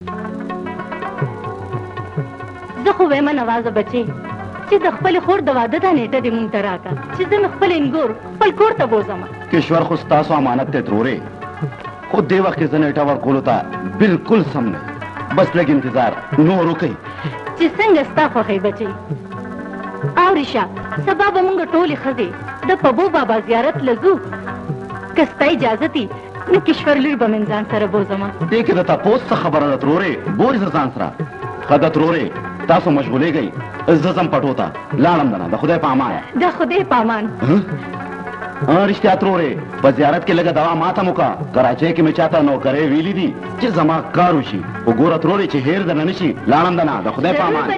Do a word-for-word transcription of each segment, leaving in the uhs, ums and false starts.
زه خو وایم نوازه بچې چې د خپلې خور د واده دا نیټه دې مونږ ته راکړه چې زه مې خپل انګور خپل کور ته بوځم. کشور خو ستاسو امانت دی ترورې، خو دې وخت کې زه نیټه ورکولو ته بالکل سم نه. بس لږ انتظار نور وکړئ چې څنګه ستا خوښوي بچې. اورې شه، سبا به مونږ ټولې ښځې د پبو بابا زیارت له ځو. که ستا اجازه دي نو کشور لور به مې ځان سره بوځم. دې کې د تپوس څه خبره ده ترورې؟ بوځ زه ځان سره. ښه ده ترورې، تاسو مشغولېږئ، زه ځم پټو ته، لاړم دنه. د خدای په امان. د خدای په امان. رښتیا ترورې، په زیارت کې لږه دوا ماته مو کا. کراچۍ کې مې چاته نوکرۍ ویلي دي چې زما کار وشي. وګوره ترورې چې هیر درنه نه شي. لاړم دنه، د خدای په امان.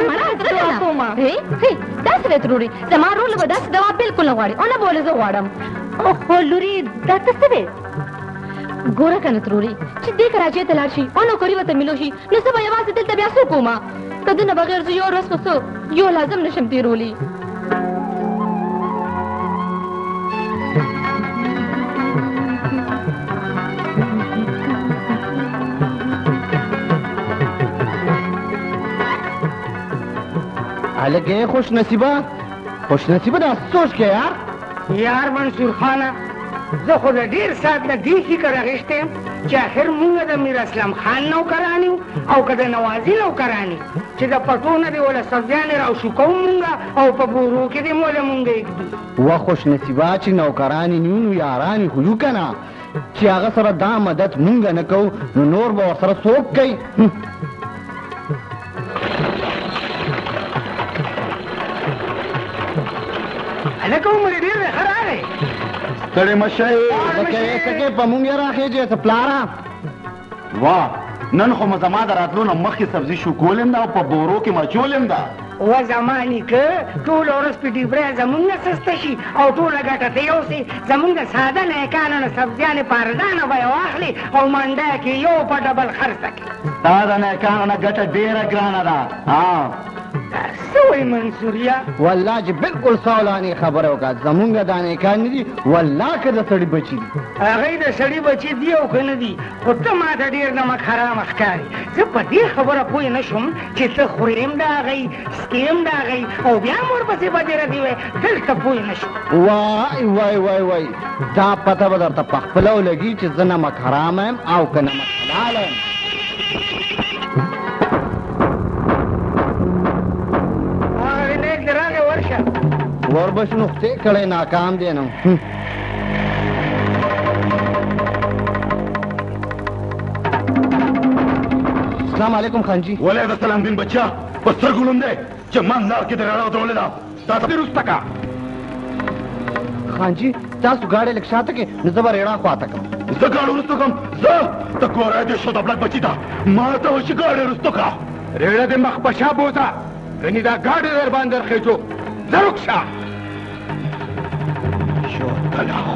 داسې دی ترورې، زما رول به داسې دوا بالکل نه غواړي او نه بولې زه غواړم. خو لورې دا ته څه دی؟ ګوره که نه ترورې، چې دې کراچۍ ته لاړ شي او نوکري ورته میلو شي نو زه به یوازې دلته بیا څه کومه؟ که ده نه بغیر زه یو ورځ خو څه یو لازم نشم تېرولی. هلکې خوش نصیبه، خوش نصیبه دا سوچ کې یار. یار منصور خانه، زه خو د ډېر ساعت نه دې فکر اخیستی یم چې آخر مونږ د میر اسلم خان نوکران یو او که د نوازي نوکران یو چې د پټو نه دې وله سبزیانې راوشو کوو مونږه او په بورو کې دې موله مونږ ایږدو. وه خوش نصیبه چې نوکرانې نیو نو یارانې خو یو که نه، چې هغه سره دا مدد مونږ نه کوو نو نور به ورسره څوک کوي؟ هلکه عمر یې ډېر دی، ښه راغی. ستړې مه شئ. لکه یې څه کې په مونږ یې راخېجې څه پلاره. واه، نن خو مو زما د راتلو نه مخکې سبزي شکولم ده او په بورو کې مچولم ده. و زما نیکه ټوله ورځ په ډیبری زمونږ نه سسته شي او ټوله ګټه ته یوسي. زمونږ د ساده نیکانو نه سبزیانې په ارزانه بیه واخلي او منډه کې یو په ډبل خرڅه کړي. دا د نیکانو نه ګټه ډېره ګرانه ده. څه وایي منصوریه؟ والله چې بالکل سولانې خبره وکړه، زمونږ دا نیکان نه دي، والله که د سړي بچي دي. هغوی د سړي بچي دي او که نه دي، خو ته ما ته ډېر نمک حرام ښکاري. زه په دې خبره پوه نه شوم چې ته خوریم د هغوی سکیم د هغوی او بیا هم ورپسې بدې ردې وایې. دلته پوه نه شوم. وای وای وای وای دا پته به درته په خپله ولګي چې زه نمک حرام یم او که نمک حلال یم. وربش نقطې کړی ناکام دی نو. السلام علیکم خانجي. وعلیکم السلام دین بچا، په سترګو لوم دی چې من لار کې د رڼا ودرولې ده. دا ته وروسته کا خانجي، تاسو ګاډی لږ شاته کې نو زه به رڼا خواته کړم. زه ګاډی وروسته کړم. زه ته کوری دې شو د بلک بچي ته ما ته وشي ګاډی وروسته کا. رېړه دې مخ په شا بوځه، ګنې دا ګاډی در باندې خېجو. زه رکشه شو تلاخو.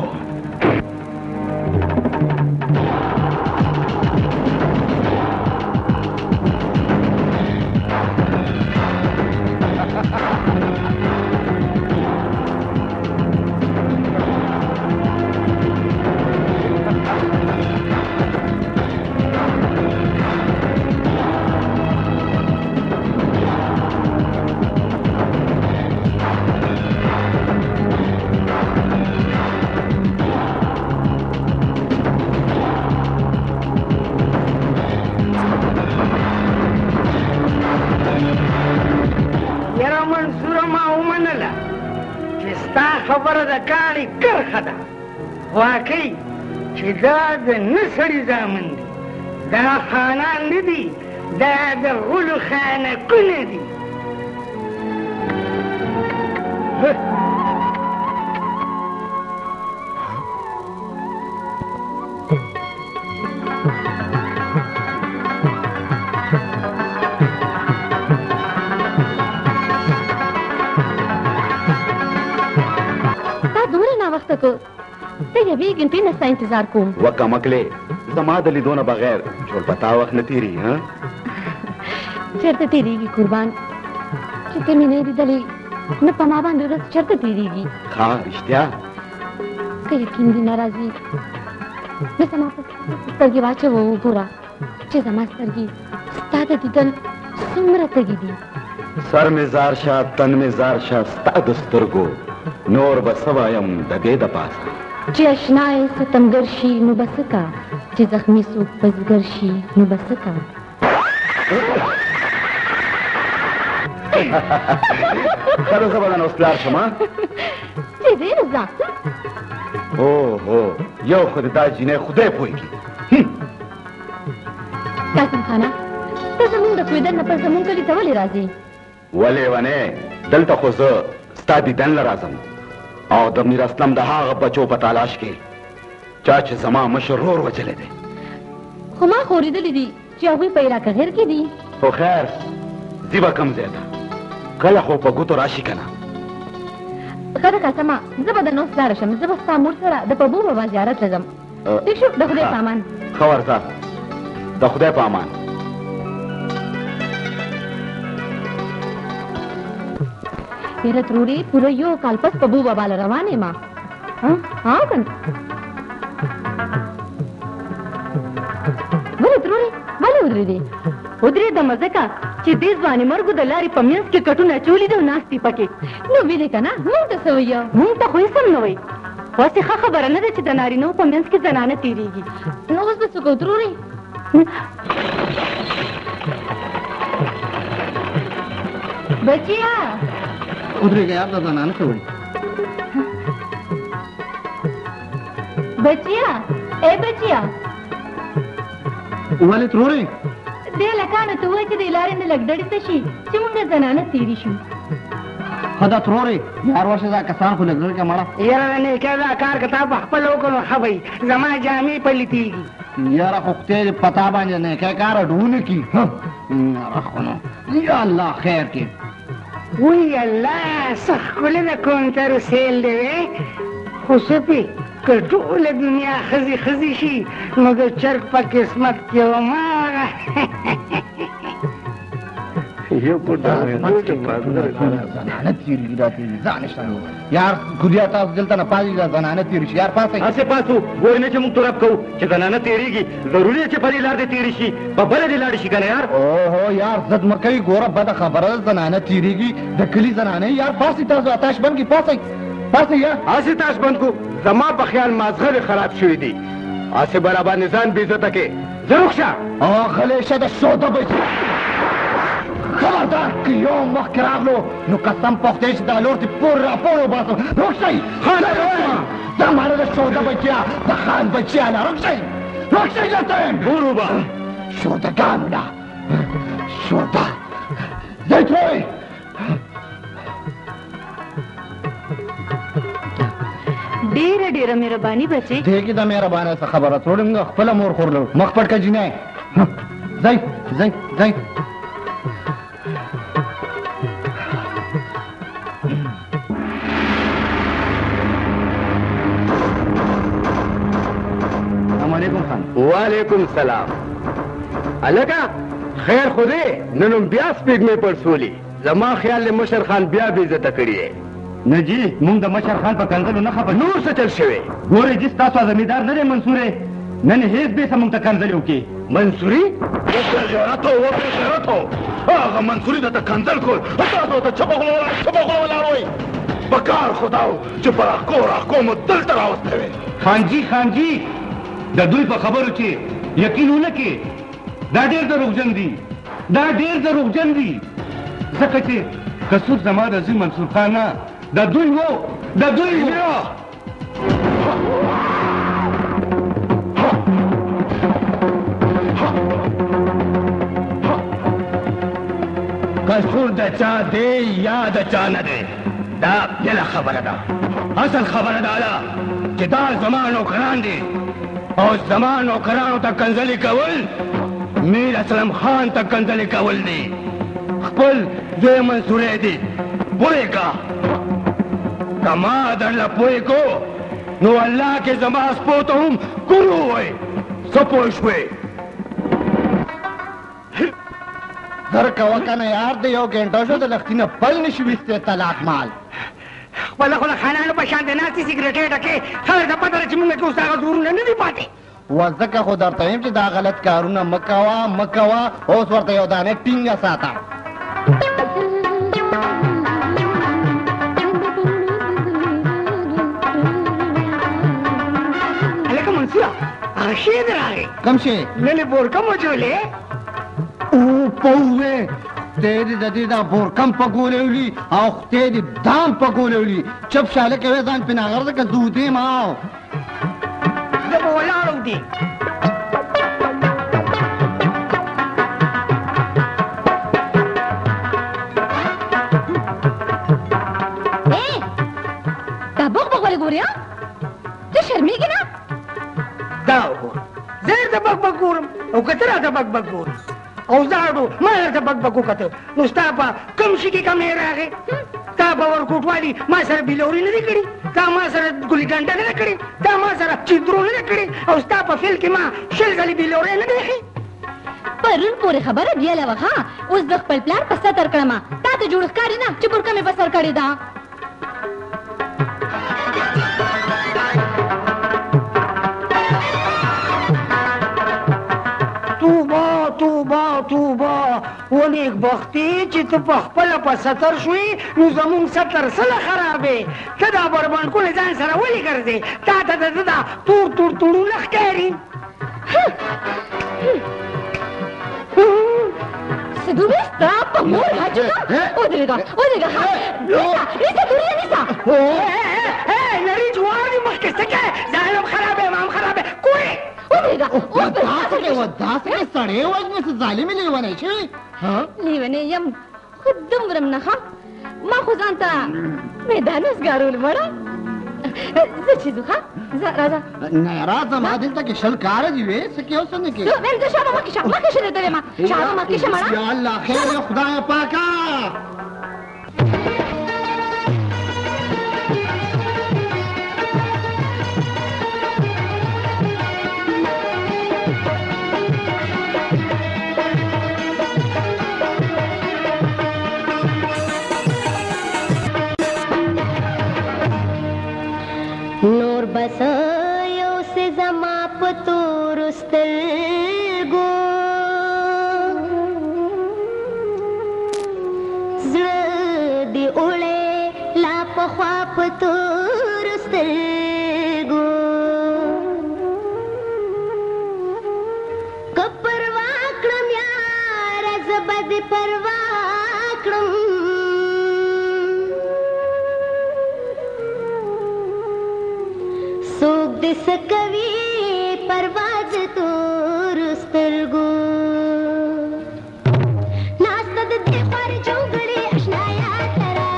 خبره د کاڼي کرښه ده. واقعي چې دا د نه سړي زامن دي، دا خانان نه دي، دا د غلو خانکونه دي. ته یوې ګنټې نه ستا انتظار کوم. وکمکلې، زما د لیدو نه بغیر ټول په تا وخت نه تېرېږي. ها چېرته تېرېږي قربان، چې ته مې نه یې لیدلې نه په ما باندې ورځ چېرته تېرېږي. ښه رښتیا که یقین دې نه راځي نو زما په سترګې واچوه وګوره. چې زما سترګې ستا د دیدن څومره تږي دي. سر مې زار شه تن مې زار شه ستا د سترګو نور به څه وایم د دې د پاسه. چې اشنا یې ستمګر شي نو به څه کا، چې زخمي څوک بزګر شي نو به څه کا. کله زه به نن اوس پلار شم چې دی نو ځه. او هو یو خو د دا جینۍ خدای پوهېږي. قاسم خانه ته زمونږ د کویدن نه پس زمونږ کلي ته ولې راځې؟ ولې ونې دلته خو زه ستا دیدن له راځم او د میر اسلم د هغه بچو په تلاش کې چا چې زما مشر ورور وجلی دی. خو ما خو اورېدلي دي چې هغوی په عراق غیر کې دي. خو خیر ځي به کوم ځای ته کله خو په ګوتو راشي که نه. ښه ده قاسمه زه به درنه اوس لاړه شم. زه به ستا مور سره د پبو بابا زیارت ته ځم. ټیک شو د خدای په امان. ښه ورځه د خدای په امان. یاره ترورې پوره یو کال پس پبو بابا له روان یم. ها که نه ولې ترورې ولې ودرېدې؟ ودرېدمه ځکه چې دې ځوانې مرګو د لارې په منځ کې کټونه اچولي دي او ناست دي پکې. نو ویلې که نه موږ ته څه وایه؟ موږ ته خو هېڅ هم نه وایي. اوسې ښه خبره نه ده چې د نارینهو په منځ کې زنانه تېرېږي. نو اوس به څه کوو ترورې؟ بچیا ودرېږه یار دا زنانه څه وایي؟ بچیا ای بچیا ولې ترورې؟ دې لکانو ته ووایه چې د لارې نه لږ ډډې ته شي چې موږ زنانه تېرې شو. ښه ده ترورې یار ورشه دا کسان خو لږ لږ کړه مړه. یاره نیکه دا کار که تا په خپله وکړو نو ښه به وي. زما جامې پلیتېږي. یاره خو خدای دې په تا باندې نیکی کار اډونه کي. یاره خو نو یا الله خیر کړي. وی الله څه ښکلی د کونترو سیل دی وی. خو سپي که ټوله دنیا ښځې ښځې شي نو د چرګ په قسمت کې هماغه زنانه تېرېږي دا تېرېږي ځان نشته یار کودیا تاسو دلته نه پاتې دا زنانه تېرې شي یار پاسئ. هسې پاسو ګورې نه چې موږ ترپ کوو چې زنانه تېرېږي ضروري ده چې په دې لار دې تېرې شي په بله دې لاړې شي که نه یار. اوهو یار ضد مه کوئ ګوره بده خبره ده زنانه تېرېږي د کلي زنانه یار پاسئ تاسو اتاش بند کړي پاسئ پاسئ یار. هسې تاش بند کو زما په خیال مازغه دې خراب شوي دي. هسې به راباندې ځان بې عزته کې زه روغ شه. غلی شه د شوده بچي خبردار که یو مخکې راغلو نو قسم په خدای چې دا لور دې پور راپور وباسم. روغ شئ دا ماړه د شوده بچیا د خان بچیا نه روغ شئ روغ شئ درته یم. پور وبه شودګانو نه شوده ځئ ترورې. ډېره ډېره مهرباني بچې. دې کې د مهربانۍ څه خبره ترورې موږ خپله مور خورلو مخ پټ که جینۍ. ځئ ځئ ځئ وعلیکم سلام. الکه خیر خو دی نن هم بیا سپېږمې پړسولي. زما خیال دی مشر خان بیا بې عزته کړي یې. نه جي موږ د مشر خان په کنځلو نه خبر. نور څه چل شوی؟ ګورې جي ستاسو زمیندار نه دی منصورې نن هېڅ بېسه موږ ته کنځلې وکړي. منصوري غیرت و غیرت هغه منصوري درته کنځل کول تاسو ته چپه غلو چپه غلو ولاړوئ. په کار خو دا و چې په راښکو راښکو مو دلته راوستی وې. خانجي خانجي د دوی په خبرو کې یقین ونه کې دا ډېر دروغجن دي دا ډېر دروغجن دي ځکه چې قصور زما د زوی منصور خان نه د دوی وو د دوی وو. قصور د چا دی یا د چا نه دی دا بله خبره ده. اصل خبره دا ده چې دا زما نوکران دي او زما نوکرانو ته کنځلې کول میر اسلم خان ته کنځلې کول دي. خپل زوی منصورې دي پوهې که که ما درله پوهې کو نو الله کې زما سپو ته هم ګورو ووایي څه پوه شوې. در کوه که نه یار د یو ګنټه شو د لښتي نه پل نه شي ویستی طلاق مال. خپله خو د خانانو په شان د ناستې سګرټې ډکې خلک ته پته ده چې مونږ کې اوس هغه زورونه نه دي پاتې. وځکه خو درته وایم چې دا غلط کارونه مه کوه مه کوه اوس ورته یو دانه ټینګه ساته هلکه منصوره هغه شی دې راغی کوم شی نن یې بورکم وچولې او پوه خدای دې د دې دا بورکم پکولی ولي او خدای دې دام پکولی ولي چپ شه هلکه وی ځان پې ناغرده که دودې ما زه به ولاړ دي دا بوغ بوغ ولې ګورې ته شرمېږې نه دا وګوره زه درته بک بک ګورم او که ته راته بک بک ګورې او زاړو ما درته بک بک وکته نو ستا په کوم شي کې کمې راغې تا به ورکوټوالي ما سره بېلوري نه دي کړي تا ما سره ګلي ډنډه نه ده کړې تا ما سره چیدرو نه ده کړې او ستا په فیل کې ما شل ځلې بېلورۍ نه دی ایښې پرون پورې خبره بیاله وه ها اوس د خپل پلار په ستر کړمه تا ته جوړ ښکاري نه چې بورکه مې په سر کړې ده توبه توبه توبه و نیکبختي چې ته په خپله په ستر شوې نو زمونږ ستر سله خراب دی ته دا بربنډکونه ځان سره ولې ګرځې تا ته د ده دا تور تور تورونه ښکاري سدوبې ستا په مور حاجي ده ودرېږه ودرېږه نیسه نیسه توريه نیسه نري جواري مخکې څه کوې ظالم خراب یم هم خراب کوې ودرېږه اوس به داسې کې داسې کې سړی وژنې څه ظالمې لیونی شوې لیونی یم خو دومره م نه ښه ما خو ځان ته میدانه سګارول مړه زه چې ځو ښه ځه راځه نه راځه ما دلته کې شل کاره دي وې څه کې اوس نه کې ویم زه شابه مخکې شه مخکې شه درېدلې ما شابه مخکې شه مړه یا الله خیر دی خدایه پاکه نور بس یو سے زما پتور سترګو زړه دی اوړې لا پخوا پتور سترګو که پروا کړم یاره زه به دې پروا کړم څوک دې څه کوي پرواز تور سترګو ناسته د دې خوارې جونګړې اشنا یاد لره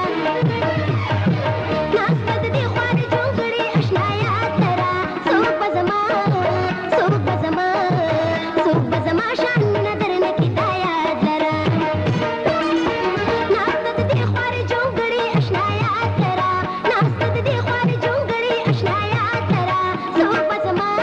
ناسته د دې خوارې جونګړې اشنا یاد لره څوک به زما څوک به زما څوک به زما شان نه درنه کې دا یاد لره ناسته د دې خوارې جونګړې اشنا یاد لره ناسته د دې خوارې جونګړې اشنا یاد څوک به زما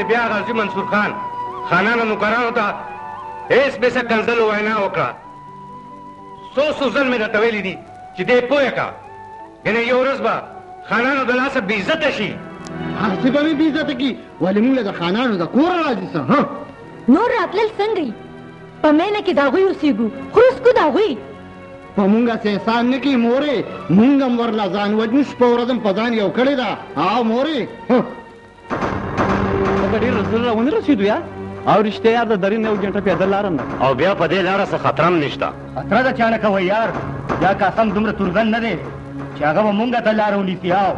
دې بیا غازي منصور خان خانانو نوکرانو ته هېڅ بېسه کنځلو وینا وکړه. څو څو ځل مې درته ویلي دي چې دې پوه کړه، یعنې یو ورځ به خانانو د لاسه بې عزته شي. هسې به مې بې عزته کي، ولې موږ له د خانانو د کوره راځي څه؟ نور راتلل څنګه په مینه کې د هغوی اوسېږو، خروس کو د هغوی په مونږ هسې احسان نه کوي مورې، مونږ هم ورله ځان وژنو شپه ورځ هم په ځان یو کړې ده. او مورې ته ډېر رسول راونه رسېدو یا او رښتیا یار د درې نه یو ګنټه پیاده لاره نه او بیا په دې لاره څه خطر هم نشته. خطره د چا نه کوئ یار، دا قسم دومره تورګن نه دی چې هغه به مونږ ته لاره ونیسي. او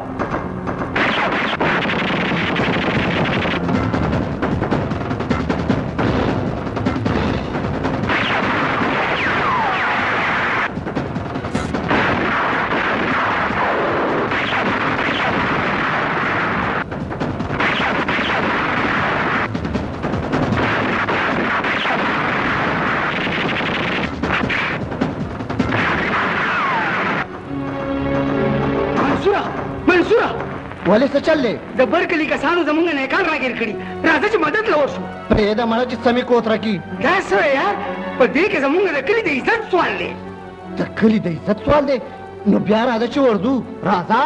ولې څه چل دی؟ د بر کلي کسانو زمونږ نیکان راګیر کړي، راځه چې مدد له وشو. پرېږده مړه چې سمې کوتره کي. دا څه یار، په دې کې زمونږ د کلي د عزت سوال دی. د کلي د عزت سوال دی؟ نو بیا راځه چې ورځو. راځه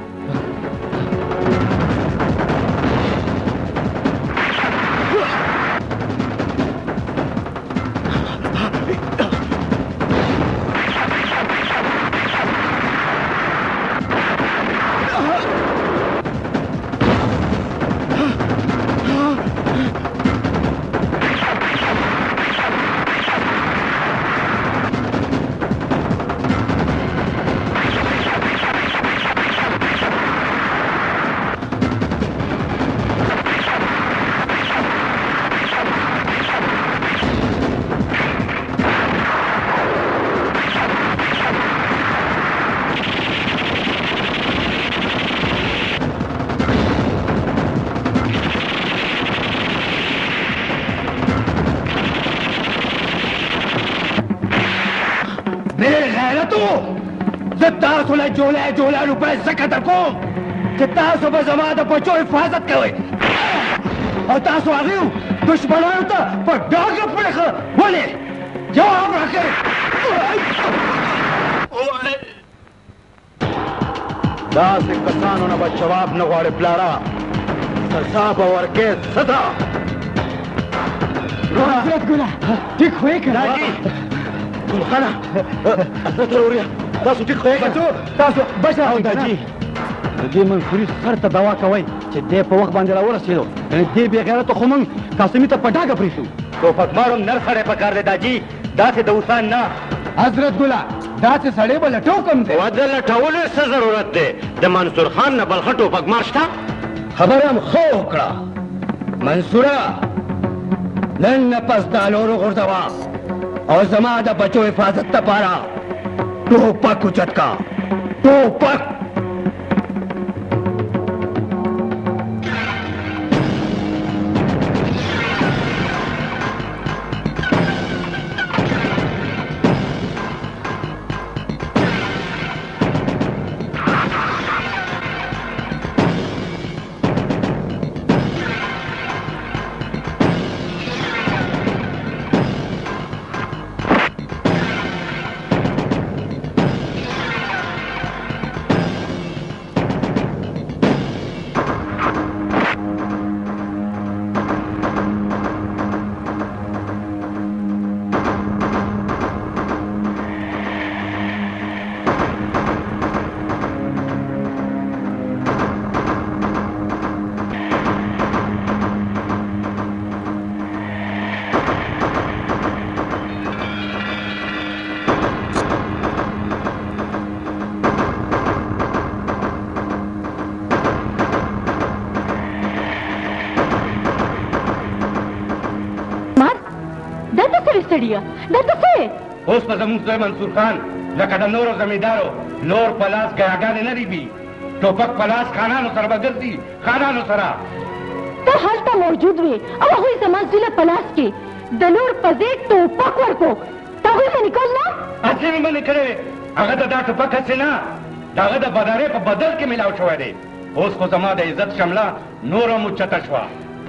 تاسو له جوله جوله روپۍ ځکه در کوم چې تاسو به زما د بچو حفاظت کوئ او تاسو هغې دشمنانو ته په ډاګه پرېښه. ولې؟ جواب راکړئ. داسې کسانو نه به جواب نه غواړې پلاره، سزا به ورکې څه ده؟ حضرت ګله ټیک خو یې کړه. ګلخانه حضرت وروریه تاسو ټیک خو یې بچو تاسو بچه او داجي د دې منصوري سر ته دوا کوئ چې دی په وخت باندې راورسېدو، یعنې دې بې غیرته خو موږ قاسمي ته په ډاګه پرېښو. ټوپکمار هم نر سړی پکار دی داجي، داسې د اوسان نه. حضرت ګله داسې سړی به لټو کوم دی. و د لټولو څه ضرورت دی؟ د منصور خان نه بل ښه ټوپکمار شته؟ خبره هم ښه وکړه منصوره، نن نه پس دا لور وغورځوه او زما د بچو حفاظت دپاره ټوپک اوچت کا. ټوپک سړیه دا ته څه اوس په زموږ زوی منصور خان لکه د نورو زمیندارو لور په لاس ګیاګانې نه ریبي، ټوپک په لاس خانانو سره به ګرځي، خانانو سره. ته هلته موجود وې او هغوی زما زوی له په لاس کې د لور په ځای ټوپک ورکړو، ته هغوی منې کړل نه؟ هسې مې منې کړی، هغه د دا ټوپک هسې نه، د هغه د بدارۍ په بدل کې میلاو شوی دی. اوس خو زما د عزت شمله نوره هم اوچته شوه.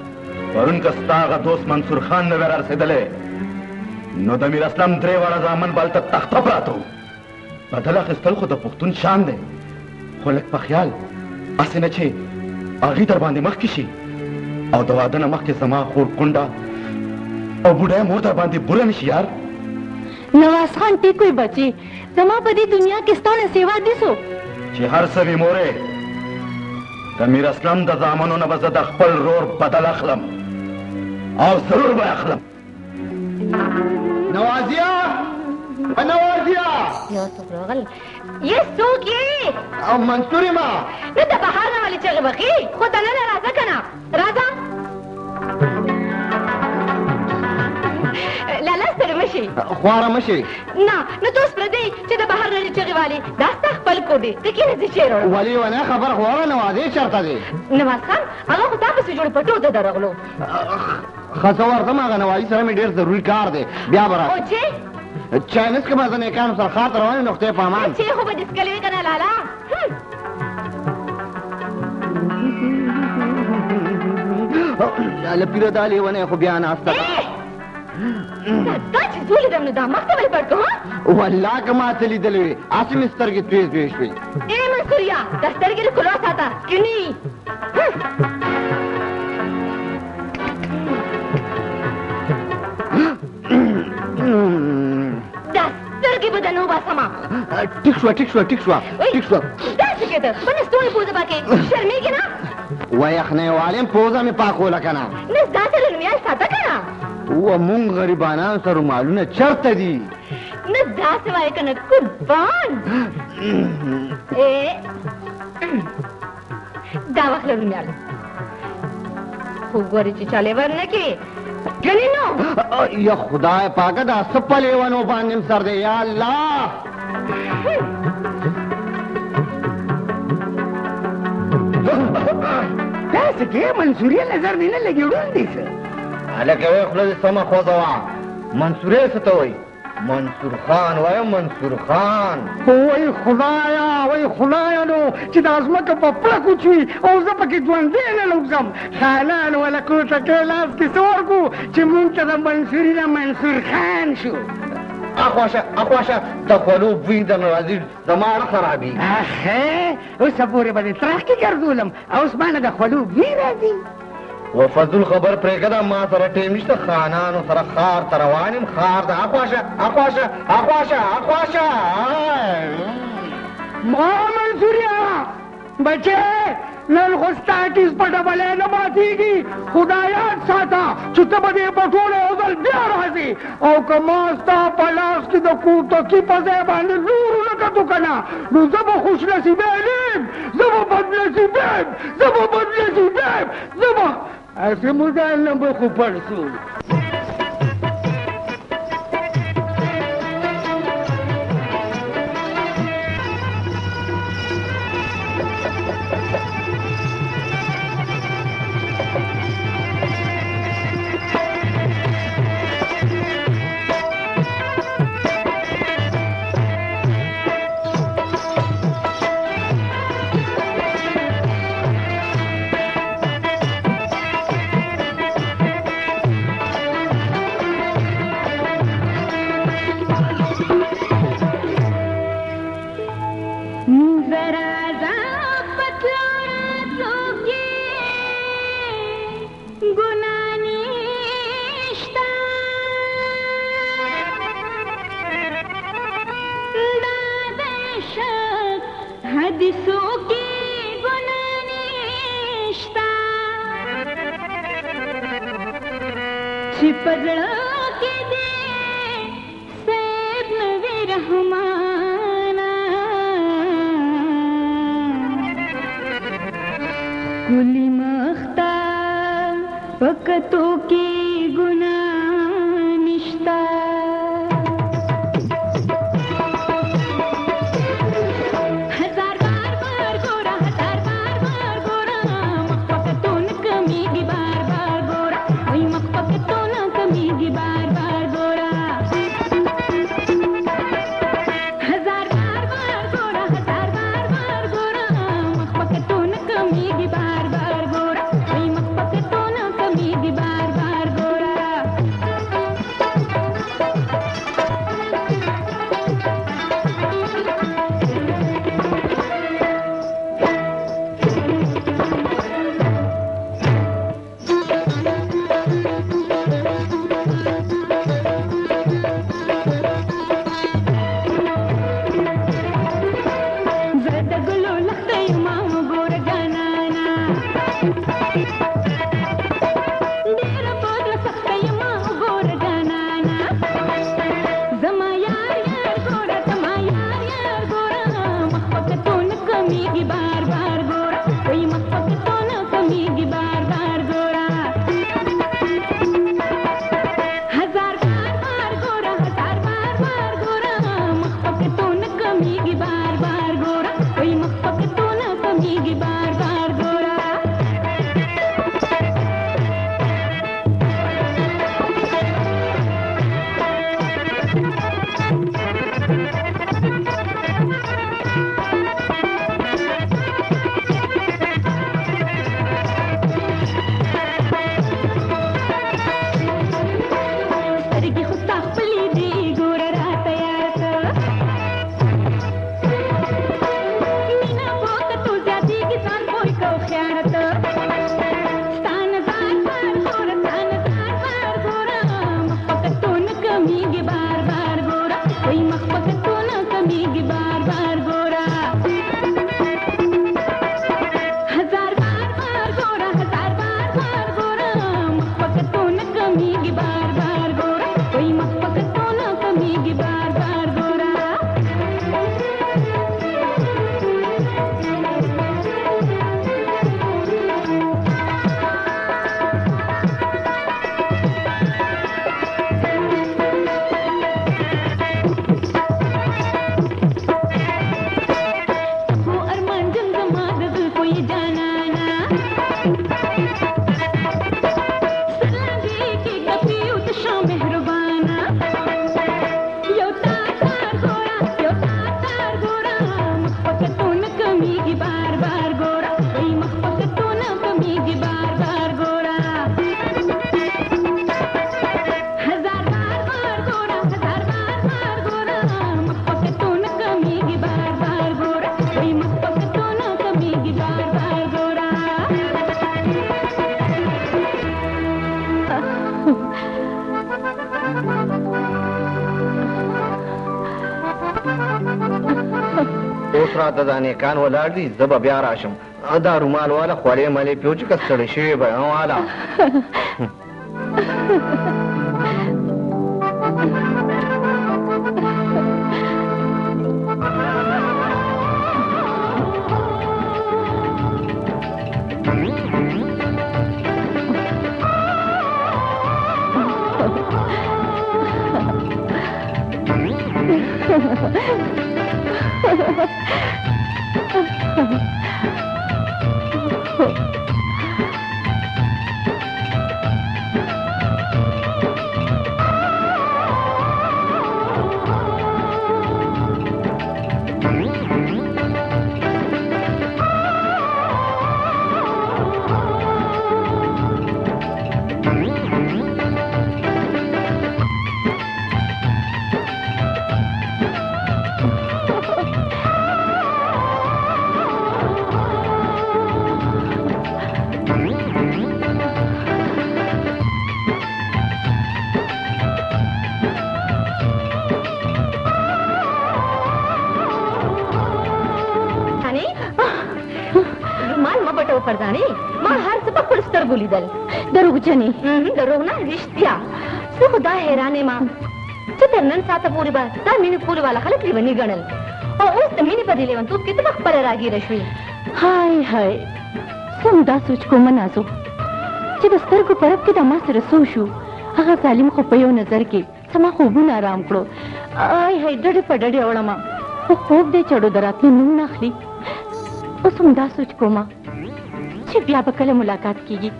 پرون که ستا هغه دوست منصور خان نه وی را رسېدلی نو د میر اسلم درې واړه زامن به هلته تخته پراته وو. بدل اخیستل خو د پښتون شان دی، خو لږ په خیال هسې نه چې هغې در باندې مخکې شي او د واده نه مخکې زما خور کونډه او بوډۍ مور در باندې بوره نه شي یار. نواز خان ټیک وی بچي، زما په دې دنیا کې ستا نه سیوا دیسو چې هر څه وي مورې، د میر اسلم د زامنو نه به زه د خپل رور بدل اخلم او ضرور به اخلم. نوازیه نوازیه یو څوک راغل. یې څوک یې؟ او منصور یم. نه د بهر نه ولې چغې بخي، خو دننه راځه که نه. راځه لالا ستړی مه شي، خواره مه شي. نه نو ته اوس پردی چې د بهر نه دې چغې والې، دا ستا خپل کور دی، ته کښېنه زه شعر وایم. ولې ونه خبر خو واره نوازې چېرته دی؟ نواز خان هغه خو تا پسې جوړ پټو ته درغلو. ښه څه ورځم، هغه نوازي سره مې ډېر ضروري کار دی، بیا به او راشي. چې چاینس کې به زه نیکانو سره ښار ته روان یم، نو خدای په امان. چې خو به دې څکلې وې که نه لالا. له پیره دا لیونی خو بیا ناسته دا چې زه ولیدم نو دا مخ ته به یې پټ کړو. والله که ما څه لیدلی وي هسې مې سترګې تویې تویې شوې. ای منصوریا دا سترګې دې کلوا ساته کینی. دا سترګې به د نو باسمه. ټیک شوه ټیک شوه ټیک شوه ټیک شوه. داسې کېده په نستوڼې پوزه پکې شرمېږې نه. وایي یخنۍ والیم پوزه مې پاکوله که نه. نس داسې له نومیال ساته که نه. و مونږ غریبانان سره رومالونه چېرته دي؟ نه داسې وایې که نه قربان. دا وخت له رومیال خو ګورې چې چا لیور نه کړي کنې نو. یا خدای پاکه دا څه په لیونو باندې م سر دی یا الله. داسې کې منصوري نظر دې نه لګي ړوند دي څه. هلکه وایي خوله دې سمه خوځوه. منصوري څه ته وایي؟ منصور خان وایم منصور خان. وای خدایا وای خدایا نو چې دا ځمکه په پړک وچوي او زه پکې ژوندی نه لوځم. خانان ولا کوټه کې لاس کې څه ورکړو چې مونږ ته د منصوري نه منصور خان شو. اخواشه اخواشه د خولو بوی درنه راځي زما اړه خرابېږي. اخې اوس پورې به دې ترخ کې ګرځولم اوس ما نه د خولو بوی راځي. و فضل خبر پرېږده ما سره ټیم نشته، خانانو سره ښار ته روان یم. ښار ته اخواشه اخواشه اخواشه اخواشه. ما منصوریا بچې نن خو ستا ټیز په ډبلې نه ماتېږي. خدای یاد ساته چې ته به دې په ټوله یو ځل بیا راځې او که ما ستا په لاس کې د کوټکي په ځای باندې زور ونه کتو که نه نو زه به خوشنصیبه یم، زه به بدنصیبه یم، زه به بدنصیبه یم، زه به هسې مدال نه به خو پړ شو. बार बार गोरा, मत पकड़ो ना कमी बार ټولو لخته ما وګوره جانانا ډېر په سخته ما وګوره جانانا زما یار یار ګوره زما یار یار ګوره مخ پکې تو نه کمیږي بار بار ګوره وای مخ پکې تو نه کمیږي بار بار ګوره هزار بار بار ګوره هزار بار بار ګوره مخ پکې تو نه کمیږي بار بار ګوره وای مخ پکې تو نه کمیږي بار بار ګوره سترګې خو ستا خپلې دي ګوره راته یاره ته مینه په کتو زیاتېږي ځان پوه که هوښیاره ته ستا نظر بار ګوره ستا نظر بار ګوره مخ په کتو نه کمیږي بار بار ګوره وایي مخ په کتو نه کمیږي بار بار ګوره هزار بار بار ګوره هزار بار بار ګوره مخ په کتو نه کمیږي بار بار ګوره وایي مخ په کتو نه کمیږي بار بار ګوره वो अरमान जम जमा दिल कोई जानाना सलामी की गपी उतशा मेहरबाना यो तार तार गोरा यो तार तार गोरा मख पकतो न कमीगी बार बार गोरा वही मख पकतो न कमीगी बार बार गोरा हजार बार बार गोरा हजार बार बार गोरा मख पकतो न कमीगी बार बार गोरा वही मख पकतो न कमीगी बार बार गोरा اوس راته دا نیکان ولاړ دي زه به بیا راشم دا رومال والا خولې ملې پیو چې که ستړی شوې به یم والا فرزانه ما هر څه په خپل سترګو لیدل دروغجنې دروغ نه رښتیا زه خو دا حیرانه ما چې تر نن ساعته پورې به دا مینې کولو والا خلک لیوني ګڼل او اوس د مینې په دې لیونتوب کې ته به خپله راګیره شوې هاي هاي سم دا سوچ کوم نازو چې د سترګو په رپ کې د ما سره څه وشو هغه ظالم خو په یو نظر کې زما خوبونه آرام کړو آی هاي ډډې په ډډې وړمه خو خوب دی چې اډو د راتلو نوم نه اخلي اوس هم دا سوچ کومه چې بیا به کله ملاقات کیږي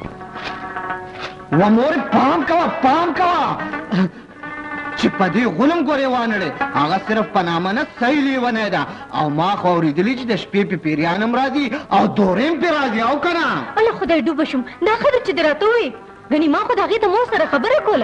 و مور پام کوا پام کوا چې په دې غلم ګورې وانړې هغه صرف په نامه نه صحیح لیونی ده او ما خو اورېدلي چې د شپې په پیریان هم راځي او دورې هم پرې راځي او که نه الله خدای ډوبه شوم دا خبر چې دې راته ووایې ګنې ما خو د هغې ته مور سره خبره کوله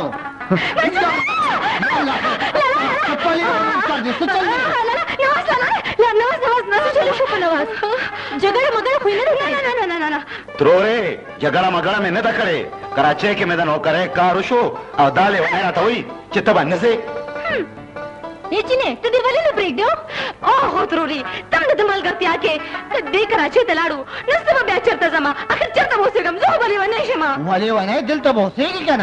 ترورې جګړه مګړه مې نه ده کړې کراچۍ کې مې د نوکرۍ کار وشو او دا لیونی راته وایي چې ته به نه ځې یې چینې ته دې ولې نه پرېږدې ओहो त्रोरी तम न दमल गत्या के दे कराची तलाड़ू न सब बे चरता जमा आखिर चरता बोसे गम जो बली वने शमा वली वने दिल तो बोसे की कना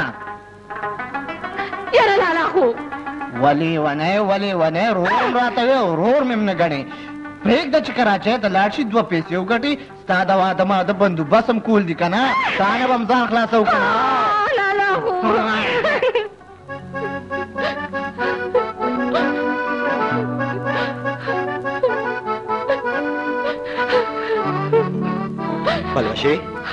यार लाला हो वली वने वली वने रोर रात वे रोर में न गणे ब्रेक द कराचे त लाडशी दो पैसे उगटी sta दवा दमा द बंदू बसम कूल दी कना ताने बम जान खलास हो कना लाला हो पलवशे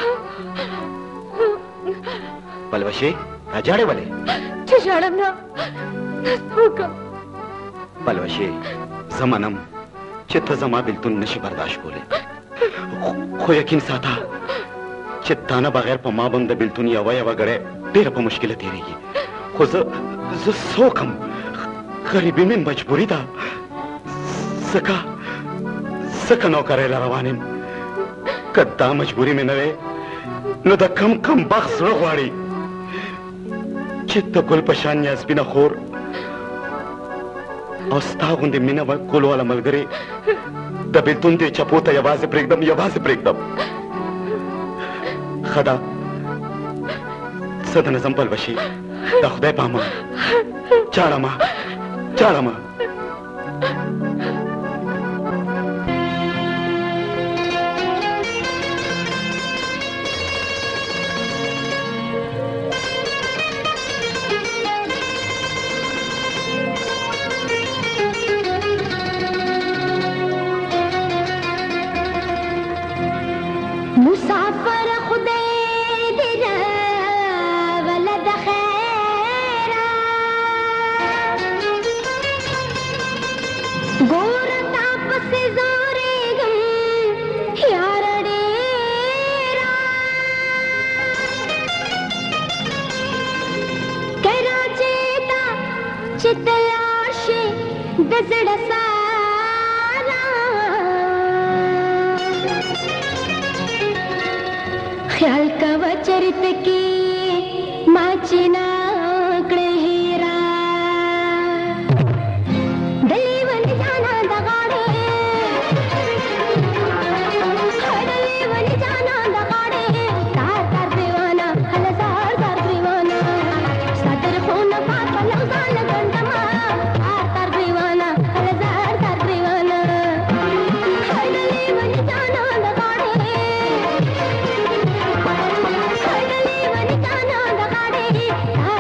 पलवशे राजाड़े वाले चिजाड़म ना नस्तोका पलवशे जमानम चित्त जमा बिल्तुन नशी बर्दाश्त बोले खो यकीन साथा चित्ताना बगैर प मां बंद बिल्तुन या वया वगड़े तेरे प मुश्किल तेरे ही खो ज ज सोकम गरीबी में मजबूरी था सका सका नौकरेला रवानिम कद्दा मजबूरी में नवे न द कम कम बख्स रगवाड़ी चित्त गुल पशान या स्पिना खोर औस्ता गुंदे मिना व कुल वाला मलगरे द बिल्तुन दे चपोता यवाज़ प्रेगदम यवाज़ प्रेगदम खदा सदन संपल वशी द खुदाई पामा चाड़ा मा चाड़ा मा मुसाफिर खुदे दिरा वलद खैरा गोर ताप से जोरे गम यार डेरा कराचेता चितलाशे दजड़ सारा ख्याल का वचरित की माचिना हेरा दलीवन जाना दगाड़े दलीवन जाना दगाड़े तार तार दीवाना हलजार तार दीवाना सदर खून पाप लौजान गंडमा तार तार दीवाना हलजार तार दीवाना दलीवन जाना दगाड़े I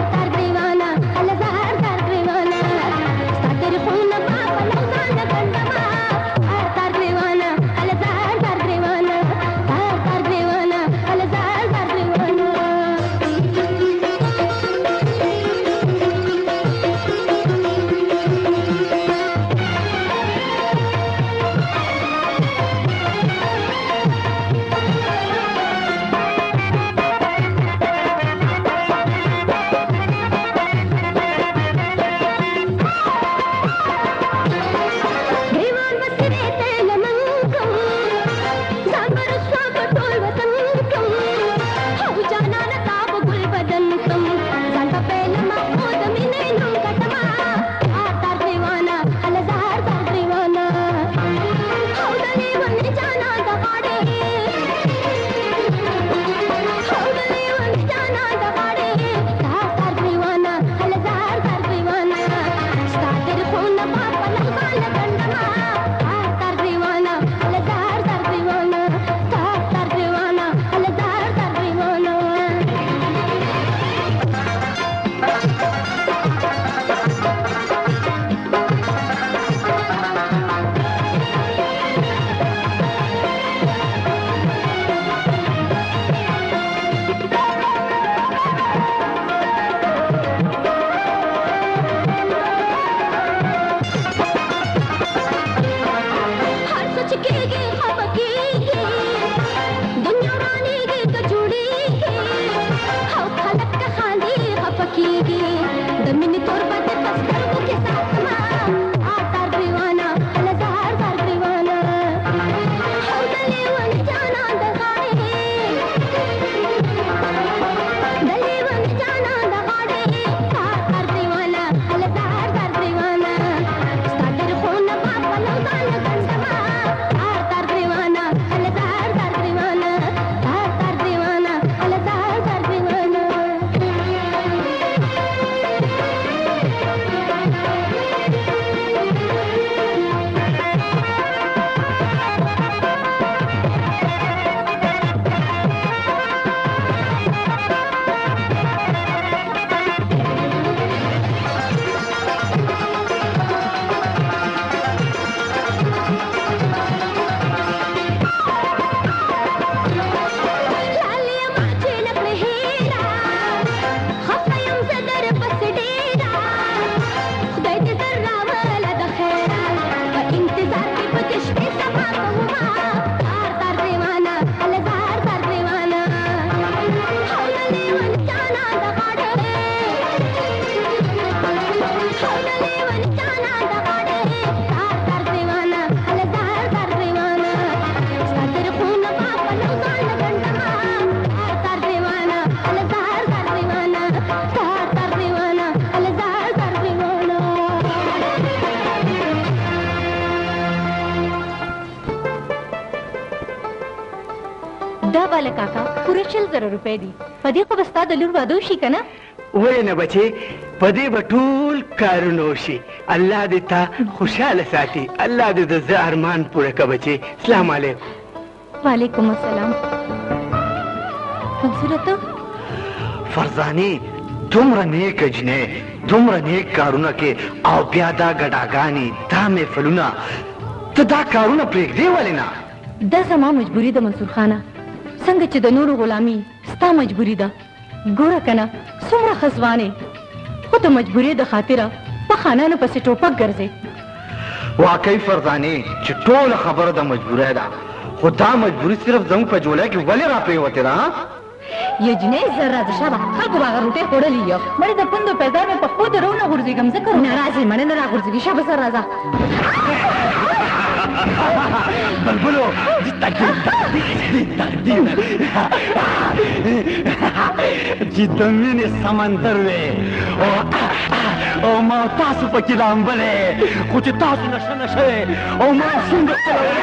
دا بالا کاکا پوره شل زره روپۍ دي په دې خو به ستا د لور واده وشي که نه ولې نه بچې په دې به ټول کارونه وشي الله دې تا خوشحاله ساتي الله دې د زه ارمان پوره کړه بچې سلام علیکم وعلیکم السلام منصوره ته فرزانې دومره نیکه جنۍ دومره نیک کارونه کې او بیا دا ګډاګانې دا محفلونه ته دا کارونه پرېږدې ولې نه دا زما مجبوري ده منصور خانه څنګه چې د نورو غلامي ستا مجبوري ده ګوره که نه څومره ښه ځوانې خو د مجبورۍ د خاطره په خانانو پسې ټوپک ګرځې واقعي فرزانې چې ټوله خبره د مجبورۍ ده خو دا مجبوري صرف زموږ په جولای کې ولې را پرېوتې ده یو جنۍ زر راځه شابه خلکو به هغه روټۍ خوړلي یو مړې د پوندو پیزار مې په خپو د رو نه غورځېږم ځکه نه راځې مړې نه را غورځېږي شابه زر راځه بلبلو چې د مینې سمندر وې او ما تاسو پکې لامبلې خو چې تاسو نشه نشه او ما څنګه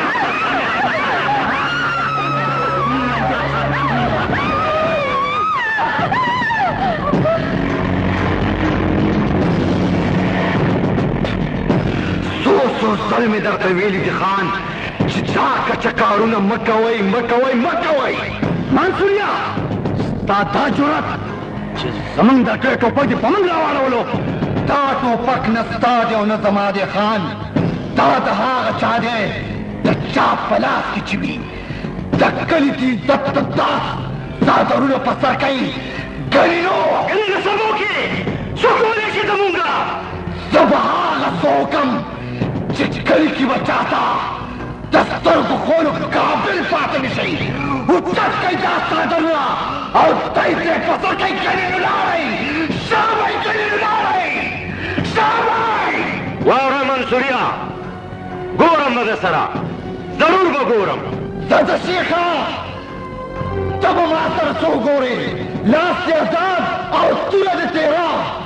څو څو ځل مې درته ویلي دي خان چې دا کچه کارونه مه کوئ مه کوئ مه کوئ منصوریا ستا دا جرأت چې زموږ دا ټول ټوپک دې په موږ راواړولو دا ټوپک نه ستا دی او نه زما دی خان دا د هغه چا دی د چا په لاس کې چې وي د کلي د عزت د داس څادرونه په سر کوي ګنې نو ګنې نه سمو کې څوک کولی شي زمونږه زه به هغه څوکم چې کلي کې به چاته د سترګو خولو قابل پاتې نه شي اوچت کوي دا څادرونه او دی ترې په سر کوي ګنې نو لاړئ شابئ ګنې نو لاړئ شابئ واوره منصوریا ګورم به در سره ضرور به ګورم زه د شیخه ته به ما سره څو ګورې لاس دې ازاد او توره دې تېره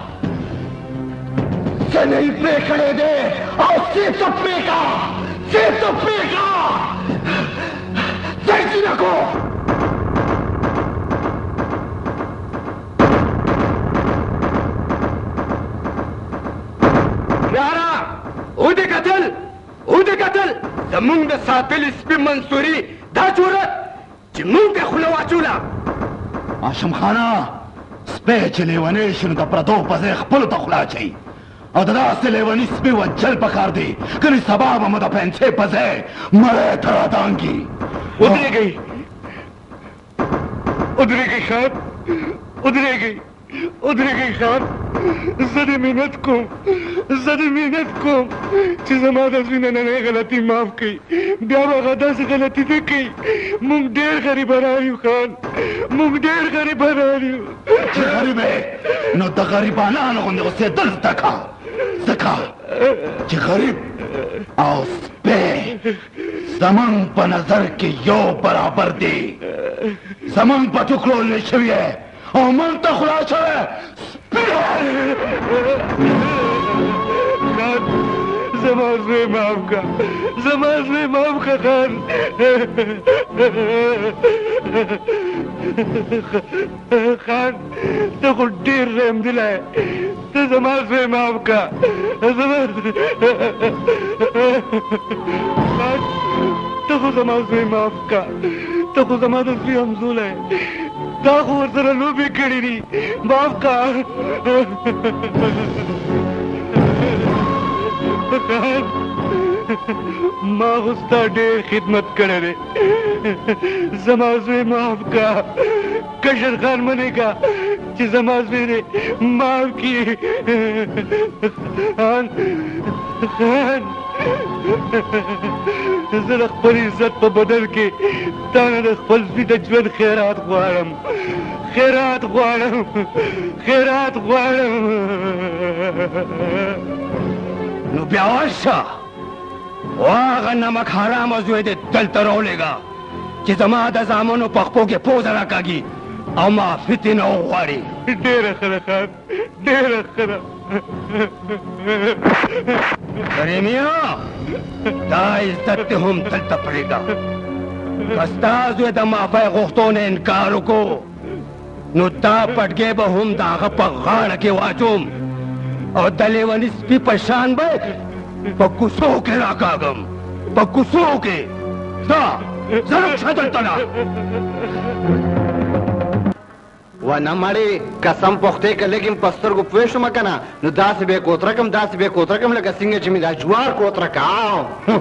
څه نه یې پرې کړی دی او څه ته پرې کا څه ته پرې کا ځئ جینکو یاره ودې کتل ودې کتل زمونږ د ساتلې سپي منصوري دا جرأت چې مونږ ته خوله واچوله هاشم خانه سپی چې لیونی شي نو د پردو په ځای خپلو ته خوله اچوي او د داسې لیوني سپي وجل پکار دی کنې سبا به مو د پنسۍ په ځای مړی ته رادانګي ودرېږئ ودرېږئ خان ودرېږئ ودرېږئ خان زه دې منت کوم زه دې منت کوم چې زما د زوی نننۍ غلطي معاف کړئ بیا به هغه داسې غلطي نه کوي موږ ډېر غریبان یو خان موږ ډېر غریبان یو چې غریب نو د غریبانانو غوندې اوسېدل زده کړه ځکه چې غریب او سپی زمونږ په نظر کې یو برابر دی زمونږ په ټوکرو لوی شوی او من ته خوله شوی خان زما زوی معاف کړه زما زوی معاف کړه خان خان ته خو ډېر رحم دلی ته زما زوی معاف کړه زما خان ته خو زما زوی معاف کړه ته خو زما د زوی همزولی دا خو ورسره لوبې کړي دي معاف کړه ما خو ستا ډېر خدمت کړی دی زما زوی معاف کړه کشر خان منې کړه چې زما زوی دی معاف کړي خان خان زه د خپل عزت په بدل کې تا نه د خپل زوی د ژوند خیرات غواړم خیرات غواړم خیرات غواړم نو بیا ورشه هغه نمک حرامه زوی دې دلته راولېږه چې زما د زامنو په خپو کې پوزه راکاږي او معافي ترې نه وغواړي ډېره ښه ده خان ډېره ښه ده کریمیا دا عزت دې هم دلته پرېږده کستازو د مافای غوښتنو انکار وکړو نو دا پټګې به هم د هغه په غاړه کې واچوم او د لیوني سپي په شان به په کوڅو کې راکاږم په کوڅو کې دا زه شه دلته نه ونه مړې قسم پختې که لږ په سترګو پوه شوم که نه نو داسې به یې کوتره کړم داسې به یې کوتره کړم لکه څنګه چې مې دا جوار کوتره کړه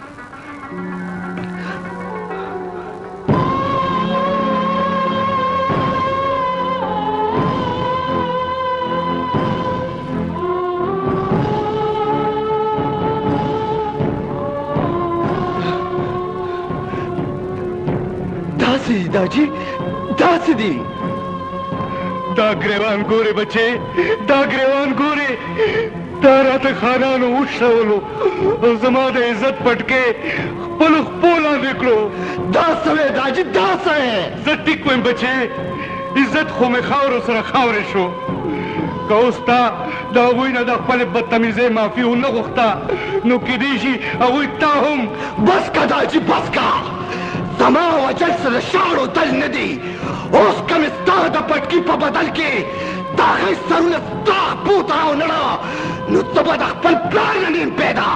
داسې دي داجي داسې دي دا گریوان ګورې بچې دا گریوان ګورې دا راته خانانو وشولو او زما د عزت پټکې خپلو خپو لاندې کړو دا څه وې داجي دا څه وې زه ټیک وایم بچې عزت خو مې خاورو سره خاورې شو که اوس تا د هغوی نه د خپلې بدتمیزۍ معافي ونه غوښته نو کیدای شي هغوی تا هم بس که داجي بس که زما وجل سره شاړو دل نه دي اوس که مې ستا د پټکي په بدل کې د هغې سرونه ستا خپو ته راونړه نو ته به د خپل پلار نه نیم پیدا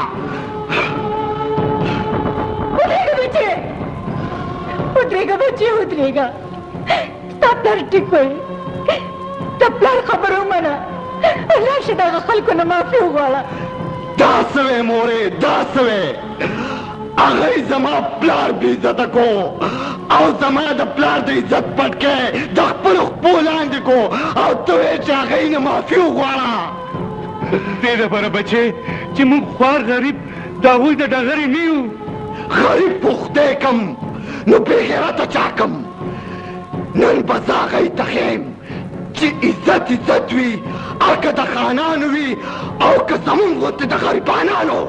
ودرېږه بچې ودرېږه بچې ودرېږه ستا پلار ټیک وایي د پلار خبره ومنه لاړ شه د هغه خلکو نه معافي وغواړه دا څه وې مورې دا څه وې هغې زما پلار بې عزته کو او زما د پلار د عزت پټکی د خپلو خپو لاندې کو او ته وایې چې هغې نه معافي وغواړه دې دپاره بچې چې موږ خوار غریب د هغوی د ډغرې نه یو غریب پختی کم نو بېغیرته چا کم نن به زه هغې ته ښیم چې عزت عزت وي او که د خانانو وي او که زمونږ غوندې د غریبانانو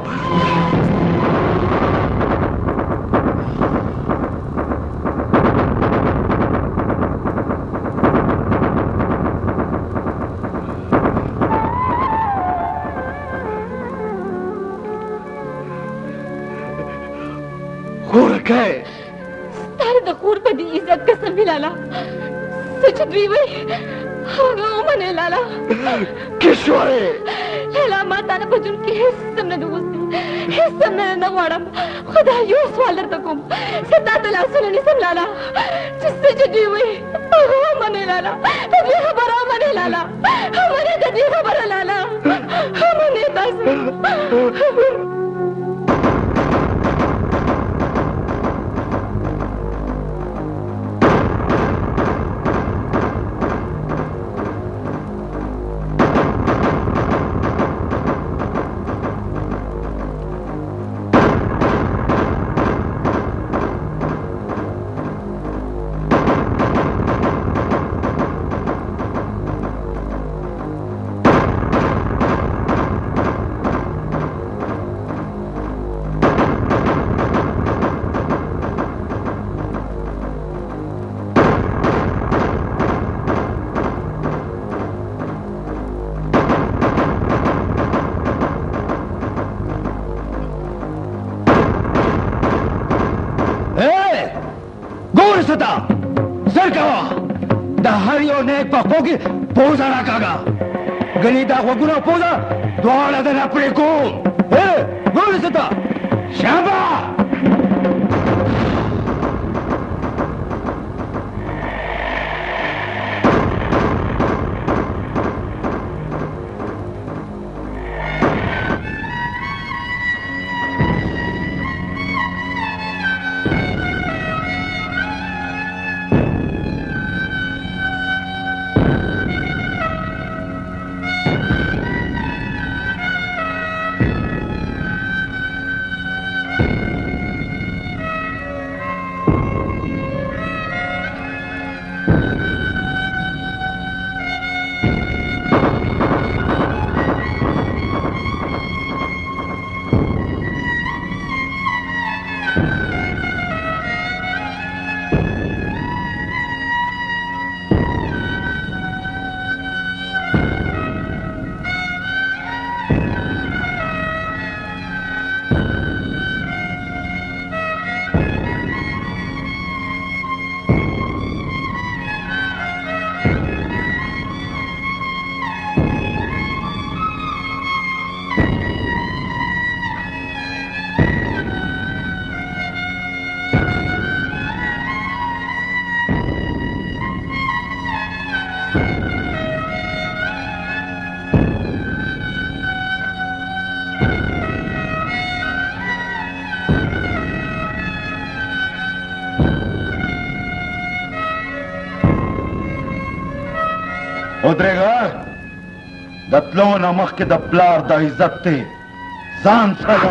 خورکه ستاره د خور په دې عزت قسم وي لالا څه چې دوی وایي هغه ومنې لالا کشورې لالا ما تا نه په ژوند کې هېڅ هم نه دي غوښتي هېڅ هم نه نه غواړم خو دا یو سوال درته کوم چې تا ته لاسونه نیسم لالا چې څه چې دوی وایي هغه ومنې لالا د دوی خبره ومنې لالا ومنې د دوی خبره لالا ومنې تاسو پخپو کې پوزه راکاږه ګنې دا غوږونه او پوزه دواړه درنه پرې کوم ګورې څه ته شابه ودرېږه د تلو نه مخکې د پلار د عزت دی ځان سره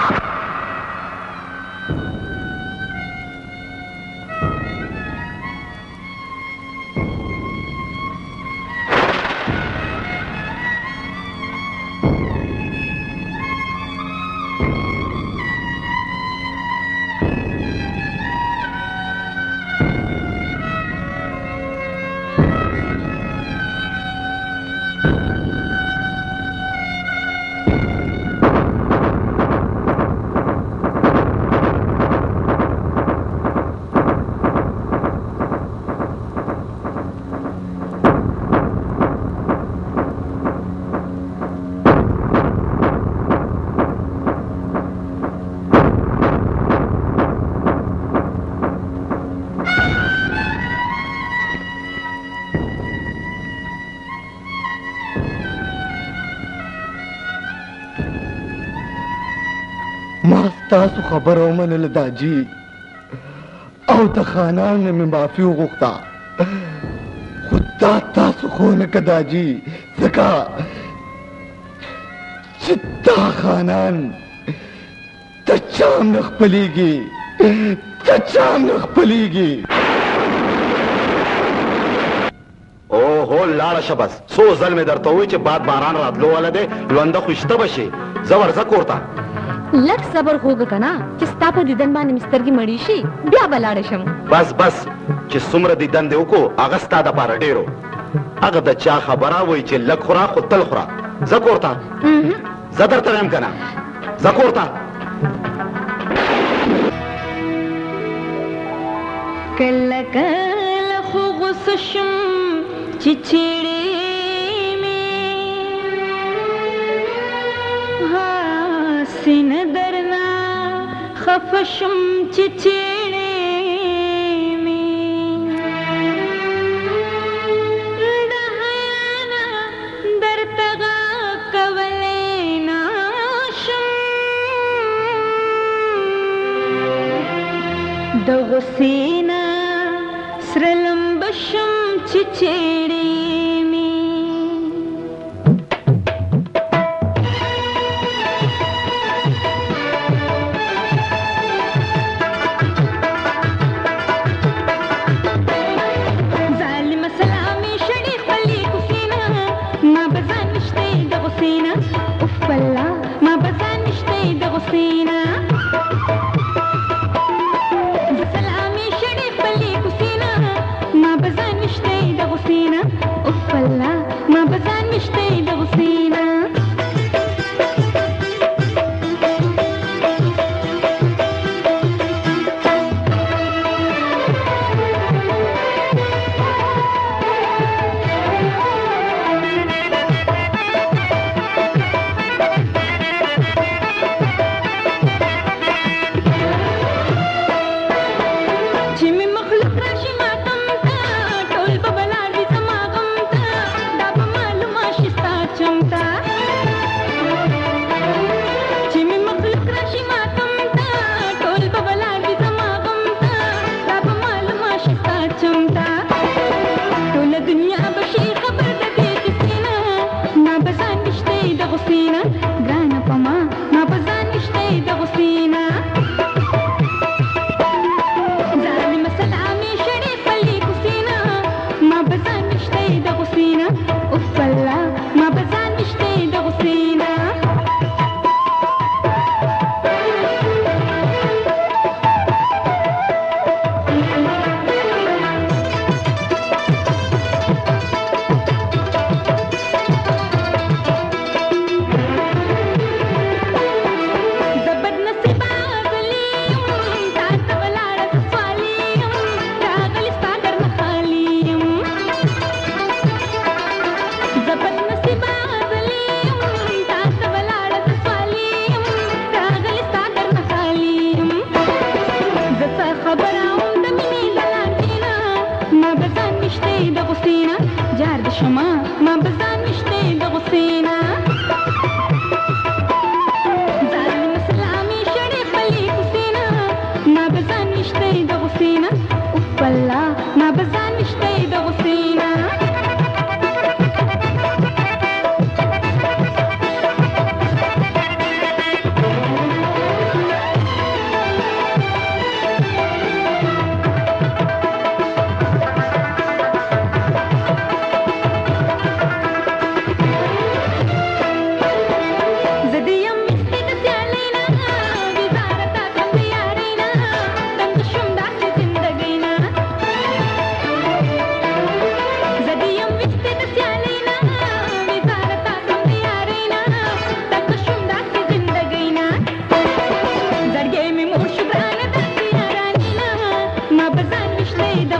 تاسو خبر ومنله داجي او د خانان نه مې معافي وغوښته خو دا تاسو خو نه که داجي ځکه چې دا خانان د چا هم نه خپلېږي د چا هم نه خپلېږي اوهو لاړه شه بس څو ځل مې درته ووایي چې باد باران راتلو والا دی لونده خو شته به شي زه ورځه کور ته لږ صبر خوږه که نه چې ستا په دیدن باندې مې سترګې مړې شي بیا به لاړه شم بس بس چې څومره دیدن دې وکړو هغه ستا دپاره ډېرو هغه د چا خبره وایي چې لږ خوره خو تل خوره زه کور ته زه درته وایم که نه زه کور ته کله کله خو غوسه شم چې چیړې سینه درنا خفه شم چې چیړې مې د حیا نه درته غږ کولی نشم د غوسې نه سره لمبه شم چې چیړې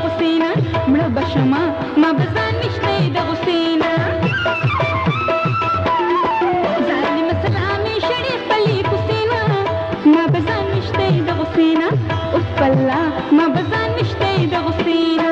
غسینا مړه بشما ما بزان نشته د غسینا ظالم سلامي شړې خپلې کوسینا ما بزان نشته د غسینا اوس پلا ما بزان نشته د غسینا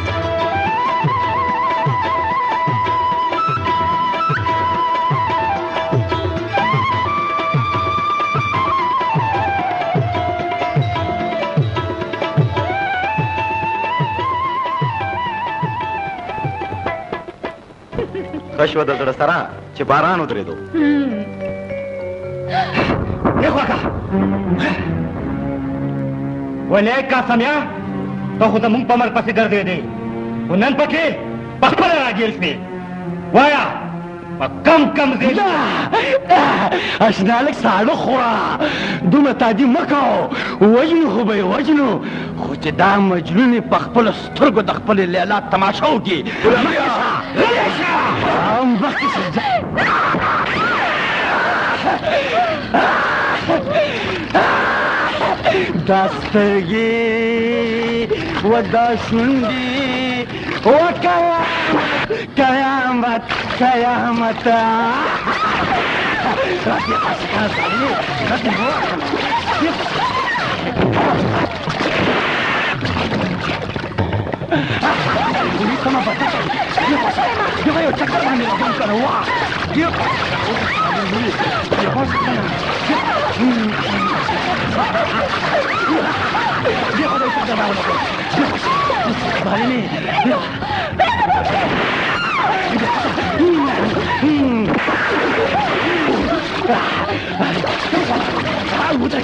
رشوه د زړه سره چې باران ودرېدو یخواکه ولې قاسمیا ته خو زمونږ په مر پسې ګرځېدې خو نن پکې پخپله راګیر شوې وایه په کم کم ځای اشنا لږ ساړه خوره دومره تادي مه کوو وژنو خو به یې وژنو خو چې دا مجنون یې په خپلو سترګو د خپلې لیلا تماشه وکړي مخکې شه دا سترګې و دا شونډې و قیامت قیامت sama batas dia pas dia ayo cakap mana abang kan wah dia dia pas dia pada itu dah lawan dia pas balik ni dia ah udah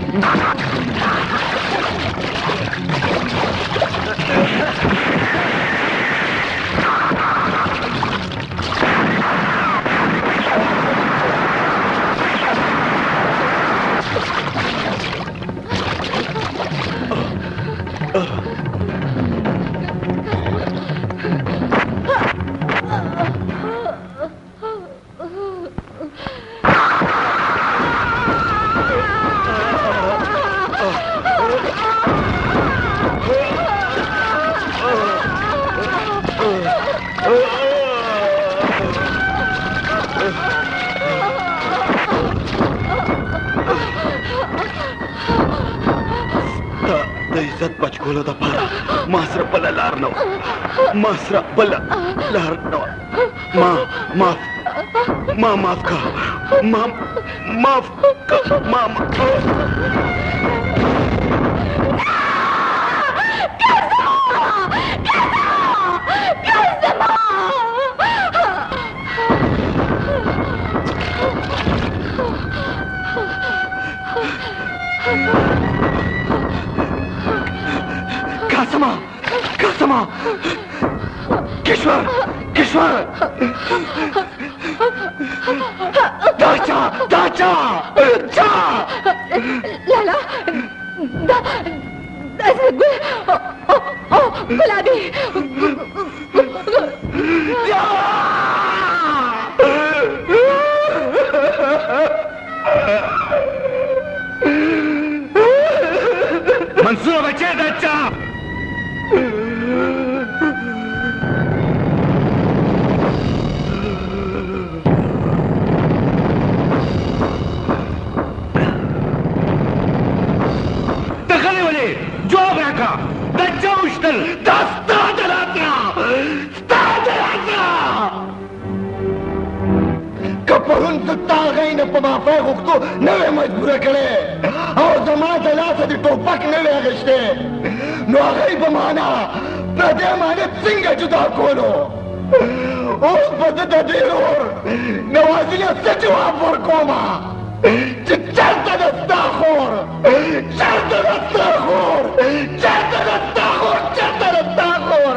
بچکولو د پاره ما سره بله لار نه وه ما سره بله لار نه وه ما معاف ما معاف که ما معاف که ما Kasama! Kasama! Kishwar! Kishwar! Dacha! Dacha! Dacha! Lala! Da... Gul... Oh, oh, Gulabi! Mansoor बचे दाचा دخلي ولي جواب راكا दाचा उश्तल दस्ता दलाता स्ता दलाता कपड़न सुता गई न पमा पे गुक्तो नवे मजबूर करे और जमा दलासा दी टोपक नवे अगश्ते नो गई बमाना प्रदे माने सिंग जुदा कोलो उस बदत देरोर नवाजिया सचवा पर कोमा चलता दस्ता खोर चलता दस्ता खोर चलता दस्ता खोर चलता दस्ता खोर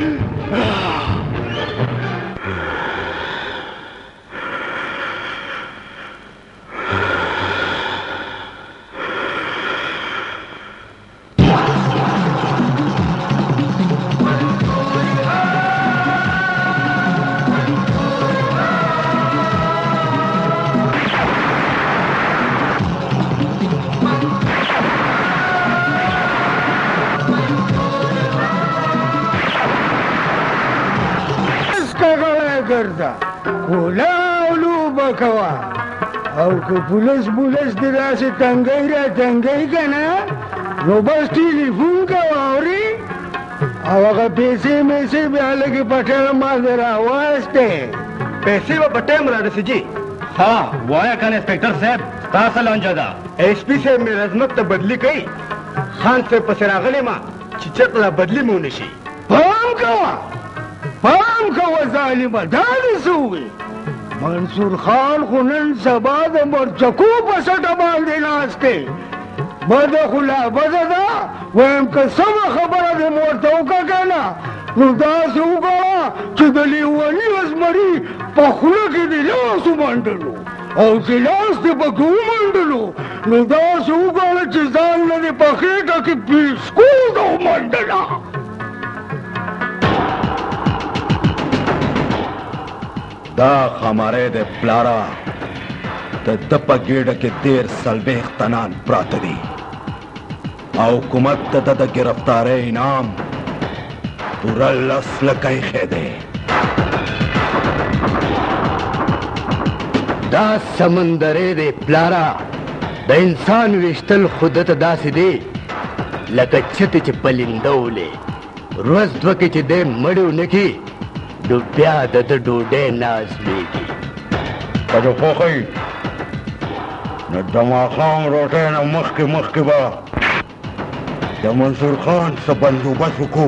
पुलिस पुलिस दिला से तंगई रे तंगई का ना नो बस टेलीफोन का वावरी अगर पैसे में से भी आले के पटेल माजरा वास्ते पैसे व पटेल मराद से जी हाँ वो आया खान इंस्पेक्टर साहब तासा लौंजादा एसपी से मेरा अजमत बदली कई खान से पसरागले मां चिचक ला बदली मुनिशी पाम कवा पाम कवा जालिम दाली सुई मंसूर खान खुनन सबा द मरचकू बसट बाल देना आस्ते बद खुला बददा वम कसम खबर दे मोरतो का कहना रुदास उगला चदली वनी असमरी पखुल के दिलो सुमंडलो और दिलास दे बगू मंडलो रुदास उगला चिजान ने पखरे का की बिस्कू दो मंडला दा हमारे दे प्लारा ते दपा गेड़ के देर सलबेख तनान प्रातदी आ हुकूमत द द गिरफ्तारे इनाम तुरल असल कई खेदे दा समंदरे दे प्लारा द इंसान विश्तल खुदत दासी दे लकच्छत च पलिंदौले रोज द्वके च दे मड़ू नकी डुब्या दत डूडे नाजमेगी कजो पोखई न दमाखाम रोटे न मुस्की मुस्की बा द मंसूर खान से बंदोबस्त को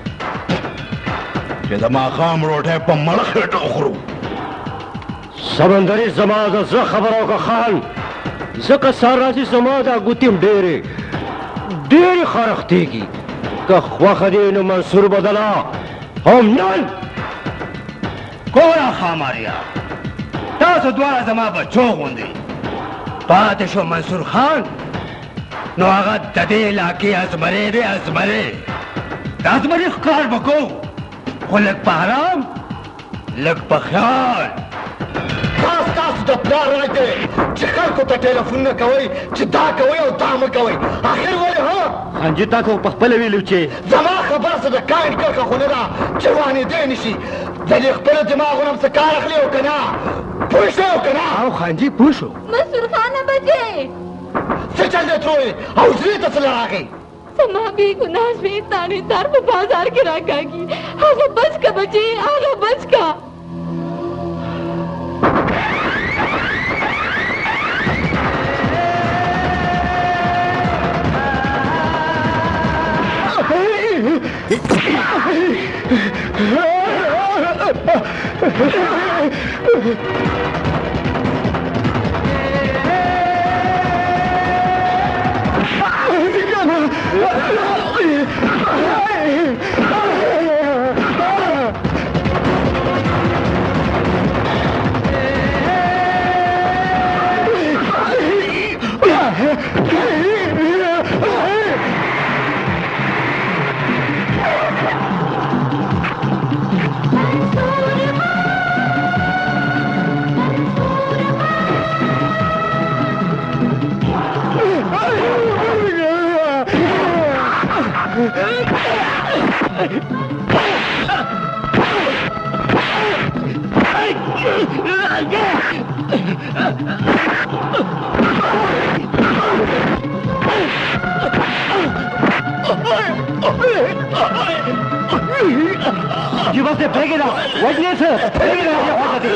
के दमाखाम रोटे पर मलखे टोखरू समंदरी जमादा ज खबरों का खान जका साराजी जमादा गुतिम डेरे डेरे खरख्तेगी का ख्वाखदीन मंसूर बदला हम नन कोरा खामारिया तासो द्वारा जमा बच्चो होंदे पातशो मंसूर खान नो आगा ददे लाके अजमरे दे अजमरे अजमरे ख्कार बको खुलक पहराम लग पख्याल खास खास द प्लार राते चकर को त टेलीफोन न कोई चिदा कोई और दाम कोई आखिर वाले हां खंजिता को पखपले वी लुचे जमा खबर से द काइन कर का खुनरा जवानी देनिशी दली खबर दिमाग नम से कार अखली हो कना पूछो कना आओ खानजी पूछो मंसूर खान बचे से चल दे थ्रोए और जी तो चला आ गई समा भी गुनाह में ताने तार पे बाजार के रखागी आगे बच का बचे आगे बच का जीवा से फेंकेगा वजने से फेंकेगा ये होता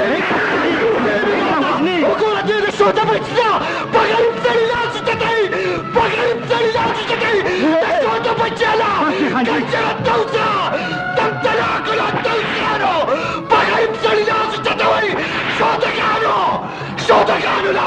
है हुकूमत ने सोचा बच्चा पगड़ चली जा सकती पगड़ चली जा सकती सोचा बच्चा ला कच्चा दूसरा तब तला कला दूसरा पगड़ चली जा सकती सोचा कानो सोचा कानो ला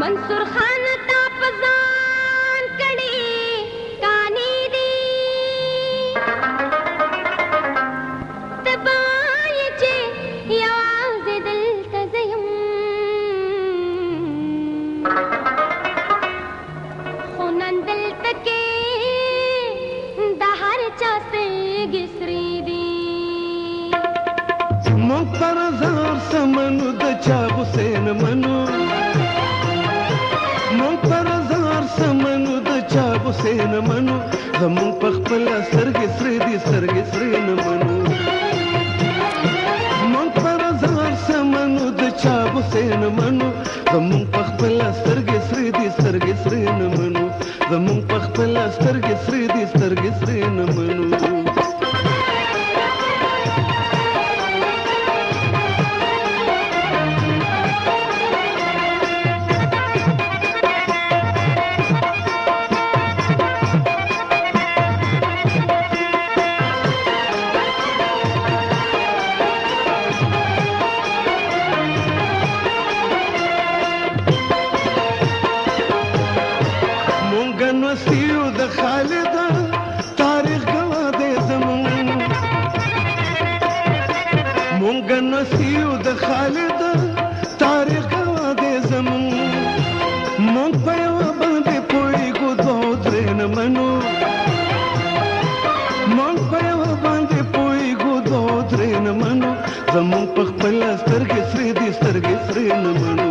मंसूर खान ता पजान कड़ी कानी दी तबाय चे याज दिल तजयम खुनन दिल तके दहर चासे गिसरी दी मुक्तर जार समनु दचा हुसैन मनु मुक्तर जार समनु दचा हुसैन मनु जमुन पखपला सरगे सरेदी सरगे सरेन मनु मुक्तर जार समनु दचा हुसैन मनु जमुन पखपला सरगे सरेदी सरगे सरेन मनु जमुन पखपला सरगे सरेदी सरगे सरेन मनु زمون پخپل سترګې سرې دي سترګې سرې نه منو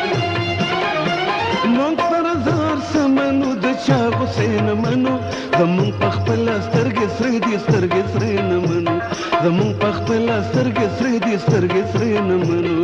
مونږ پر زار سمنو د چا غوسې نه منو زمون پخپل سترګې سرې دي سترګې سرې نه منو زمون پخپل سترګې سرې دي سترګې سرې نه منو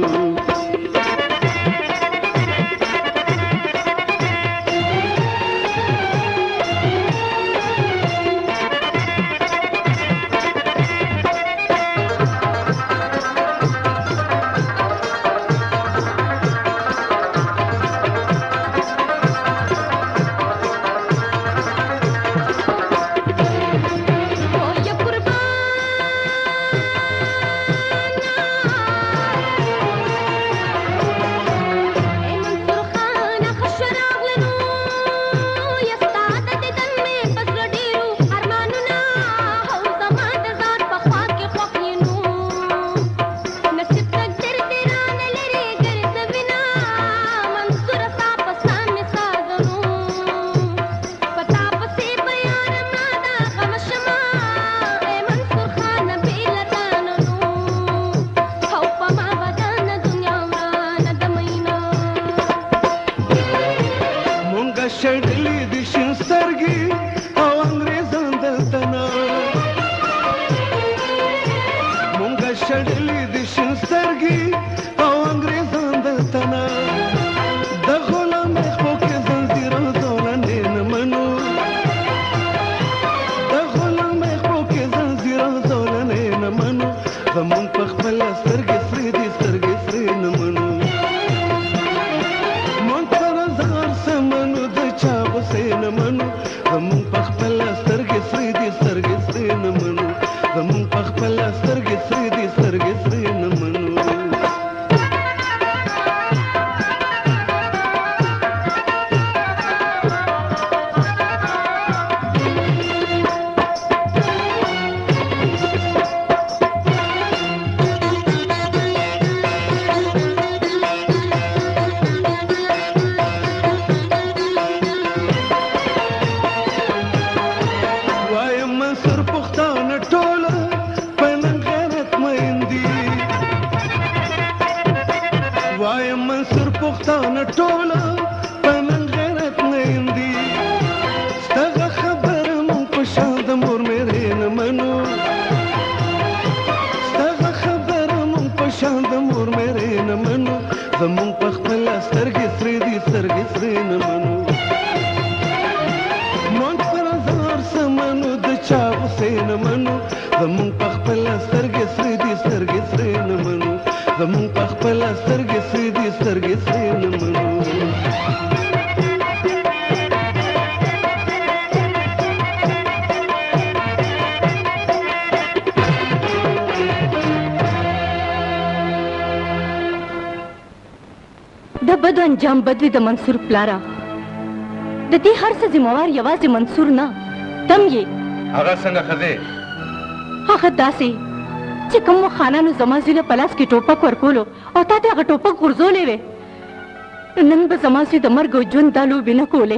د بدو انجام بدوي د منصور پلارا د دې هر څه ذمہوار یوازې منصور نه تم یې. هغه څنګه خزه؟ هغه داسې چې کوم خانانو زما زوی له پلاس کې ټوپک ورکولو او تا ته هغه ټوپک غورځولې وې، نن به زما زوی د مرګ او ژوند دا لوبې نه کولې.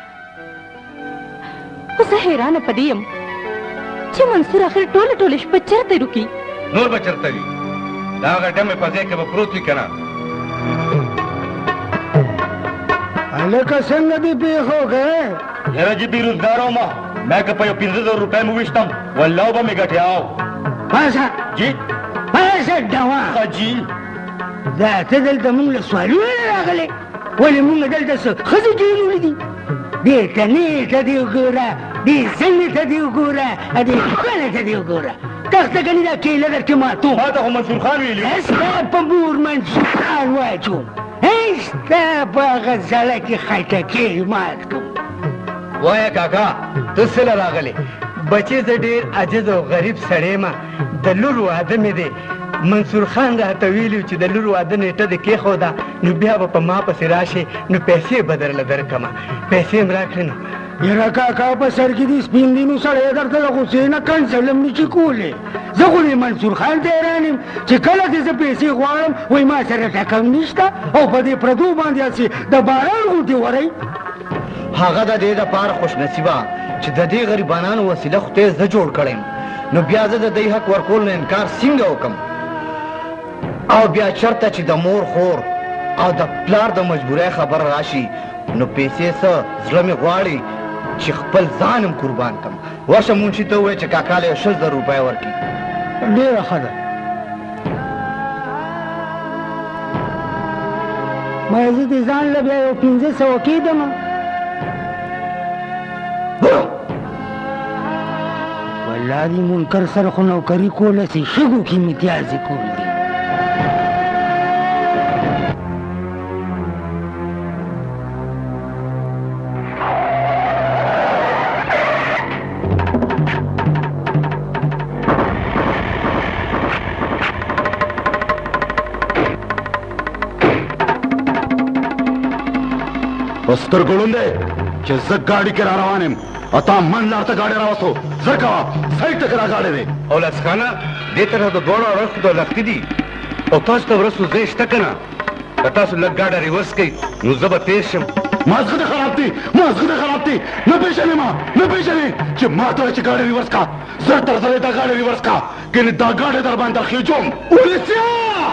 خو زه حیرانه په دې یم چې منصور اخر ټوله ټوله شپه چېرته روکي؟ نور به چېرته وي؟ د هغه ډمې په ځای کې به پروت وي که نه؟ هلکه څنګه دې پېښوږی؟ یاره جی بېروزګار وم ما که په یو پنځه زره روپۍ مې وویشتم والله به مې ګټیا و. پاسه جی پاسه ډوا ښه جي دا ته دلته مونږ له سوالونو نه راغلی ولې مونږ دلته څه ښځې کېنولې دي؟ دې تنې ته دې وګوره، دې څنډې ته دې وګوره، دې ښکلې ته دې وګوره. تخته کني دا کیله درکې ماتو ما ته خو منصور خان ویلي ستا په مور منصور خان واچوم، ستا په هغه ځله کې خټکې مات کړم. وایه کاکا ته څه له راغلې؟ بچې زه ډېر عجز او غریب سړی یم، د لور واده مې دی. منصور خان راته ویلي چې د لور واده نیټه دې کېښوده نو بیا به په ما پسې راشې نو پیسې به درله درکړمه. پیسې م راکړې نو یاره کاکا په سر کې دې سپین دینو سړی درته د غوسې نه کنسل هم نشي کولی. زه خو دې منصور خان ته حیران یم چې کله دې زه پیسې غواړم وایي ما سره ټکم نشته او په دې پردو باندې هسې د باران غوټې وری. هغه د دې دپاره خوش نصیبه چې د دې غریبانانو وسیله خدای زه جوړ کړی نو بیا زه د دې حق ورکول نه انکار څنګه وکړم؟ او بیا چېرته چې د مور خور او د پلار د مجبورۍ خبر راشي نو پیسې څه زړه مې غواړي چې خپل ځان هم قربان کړم. ورشه منشي ته ووایه چې کاکا له یې شل زره روپۍ ورکړي. ډېره ښه ده. ما زه دې ځان له بیا یو پنځه سوه کېدمه. والله دې منکر سره خو نوکري کوله سي شګو کې امتیازې کول دي. ستر ګړوندې چې زه ګاډي کې را روان یم او تا من لار ته ګاډی راوستو زر کوه سایډ ته کرا ګاډی دی. اولس خانه دې طرف د دواړو اړخو د لښتي دي او تاسو ته ورسو ځای شته که نه؟ که تاسو لږ ګاډه ریورس کوئ نو زه به تېر شم. مازغه دې خراب دي مازغه دې خراب دي نه پېژنې ما نه پېژنې چې ما ته وایي چې ګاډی ریورس کا زر تر زره دا ګاډی ریورس کا کنې دا ګاډی در باندې خېجوم. ولسیا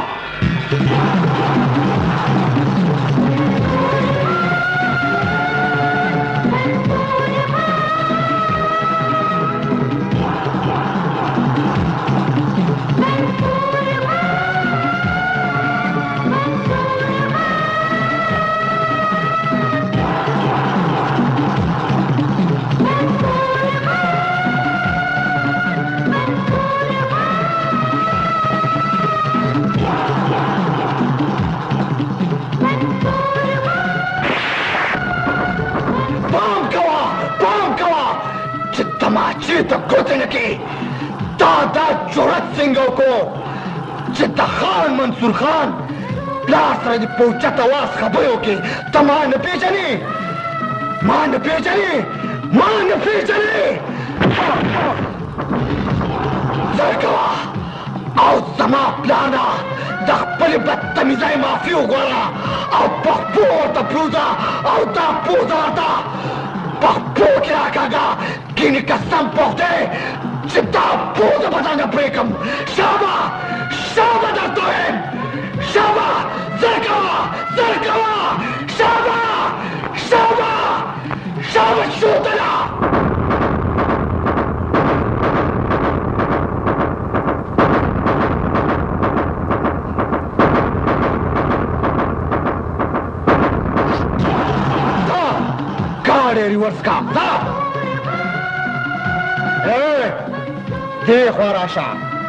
تماچې ته ګوتې نه کړي. تا دا جرأت څنګه وکړو چې د خان منصور خان پلار سره دې په اوچت اواز خبرې وکړې؟ ته ما نه پېژنې ما نه پېژنې ما نه پېژنې. زر کوه او زما پلانه د خپلې بدتمیزۍ معافي وغواړه او پخپو ورته پروزه او دا پوزه ورته پخپو کې راکاږه کینې قسم په خدای چې دا پوزه به څنګه پرې کړم. شابه شابه درته وایم شابه زر کوه زر کوه شابه شابه شابه شوتله. ګاډی ریورس کا ځه دې خوا راشه.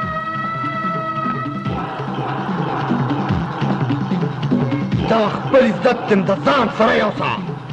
دا خپل عزت یم د ځان سره یوسه.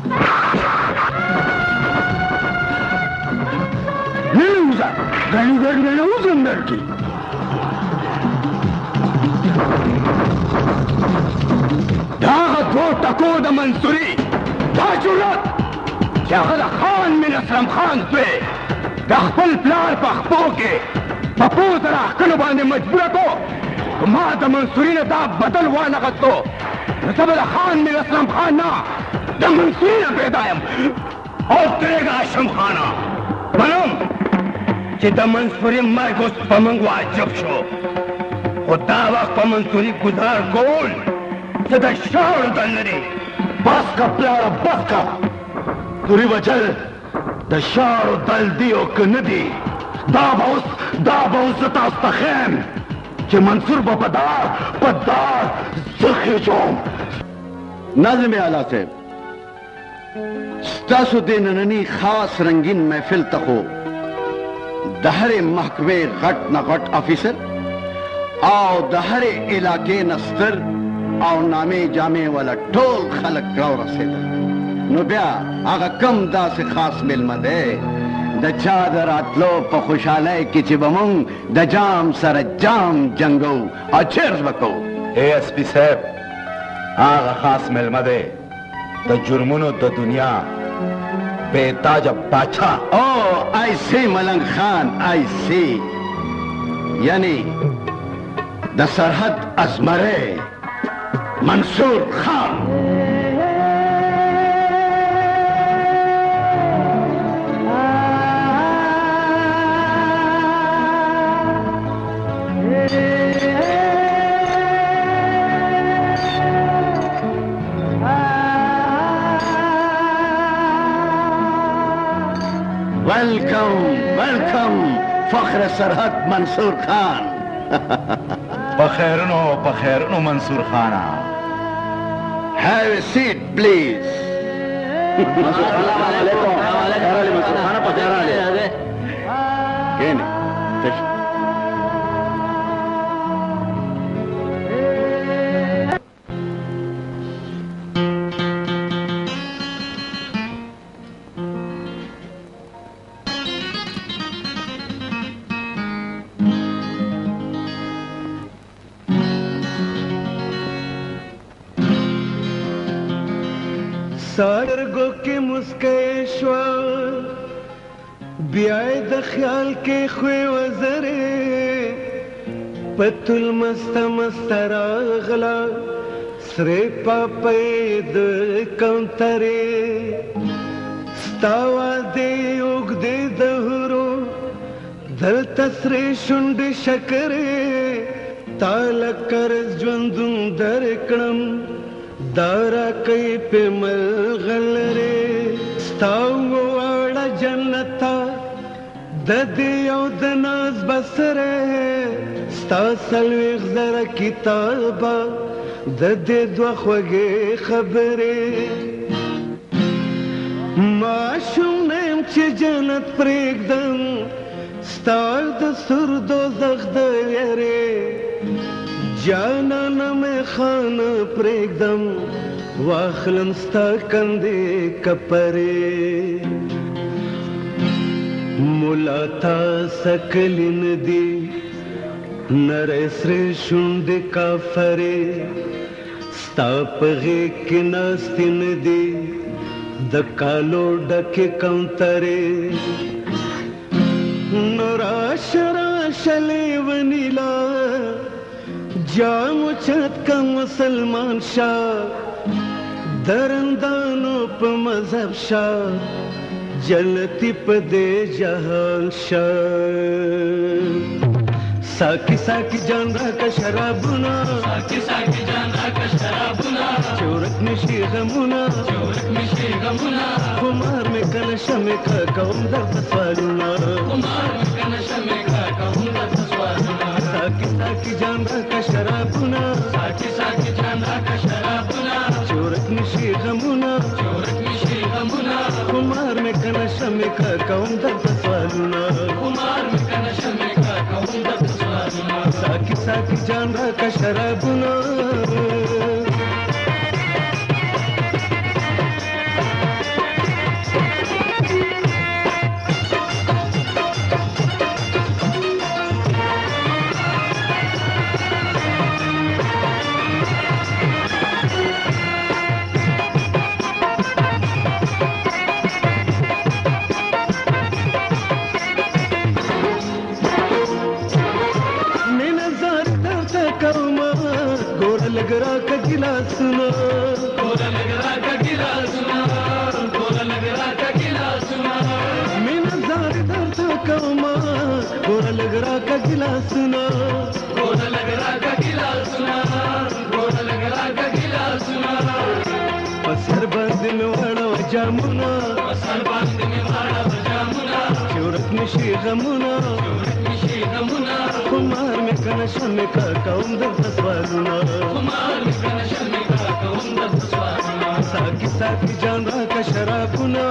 نه وځه ګڼې ګڼې نه وځم درکې. داغه دو ټکو د منصوري دا جرأت چې هغه د خان میر اسلم خان زوی د خپل پلار په خپو کې په پوځ راښکلو باندې مجبوره کړو ما د منصوري نه دا بدل وانغښتو نو زه به د خان میر اسلم خان نه د منصوري نه پیدا یم او ترېږه هاشم خانه منم چې د منصوري مرګ اوس په موږ واجب شو خو دا وخت په منصوري ګزار کول څه د شاړو دل نه دی بس کا پلاره بس کا سوري وجل د شاړو دل دی او که نه دی دا به اوس دا به اوس زه تاسو ته ښیم چې منصور به په دار په دار زه خېجوم. ناظم اعلی صاحب ستاسو د ننني خاص رنګین محفل ته خو د هرې محکمې غټ نه غټ افیسر او د هرې علاقې نه ستر او نامې جامې والا ټول خلک راورسېدل نو بیا هغه کم داسې خاص میلمه دی د چا د راتلو په خوشحالۍ کې چې به مونږ د جام سره جام جنګو او چیرز به کوو. ای اس پي صاحب هغه خاص میلمه دی د جرمونو د دنیا بے تاج باچا. او آئی سی ملنگ خان آئی سی یعنی د سرحد ازمره منصور خان. ویلکم ویلکم فخر سرحد منصور خان. بخیرونو بخیرونو منصور خانه. Have a seat please. السلام علیکم. راغلی منصور خانه په ځای راغلی. کینې تش سترګو کې مسکۍ شوه بیا یې د خیال کې خوی وزرې پتول مسته مسته راغله سرې پاپۍ د کوترې ستا وعدې اوږدې د حورو دلته سرې شونډې شکرې تا لکه رز ژوندون درکړم دارا کئی پہ ملغلرے ستاو واڑا جنتا ددی او دناز بسرے ستا سلویغ زرا کتابا ددی دو خوگے خبرے معاشم نیم چی جنت پریگدم ستاو دسر دو زغدیرے جانانا میں خانه پریگدم واخلم ستا کندې کپرې مولا تا سکلی ندی نری سرې شونډې کافرې ستا په غېږ کې ناستې ندي د کالو ډکې کوترې نو راشه راشه لیونیلا جام چت کا مسلمان شاہ درندانو پا مذہب شاہ جلتی پا دے جہان شاہ ساکی ساکی جان را کا شرابونا ساکی ساکی جان را کا شرابونا چورک نشی غمونا چورک نشی غمونا خمار میں کنشا میں کا قوم در تسوالونا خمار میں کنشا میں کا قوم در تسوالونا ساکی ساکی جان را کا شرابونا ساکی ساکی جان را کا شرابونا چورک نشی غمونا چورک نشی غمونا خمار میں کنشا میں کا قوم در تسوالونا خمار میں کنشا میں کا قوم در تسوالونا ساکی ساکی جان را کا شرابونا सर बांध में वाड़ा जामुना सर बांध में वाड़ा जामुना चौरत में शी गमुना चौरत में शी गमुना कुमार में कनशा में का कौंदर तस्वारुना कुमार में कनशा में का कौंदर तस्वारुना साकी साकी जान रहा का शराबुना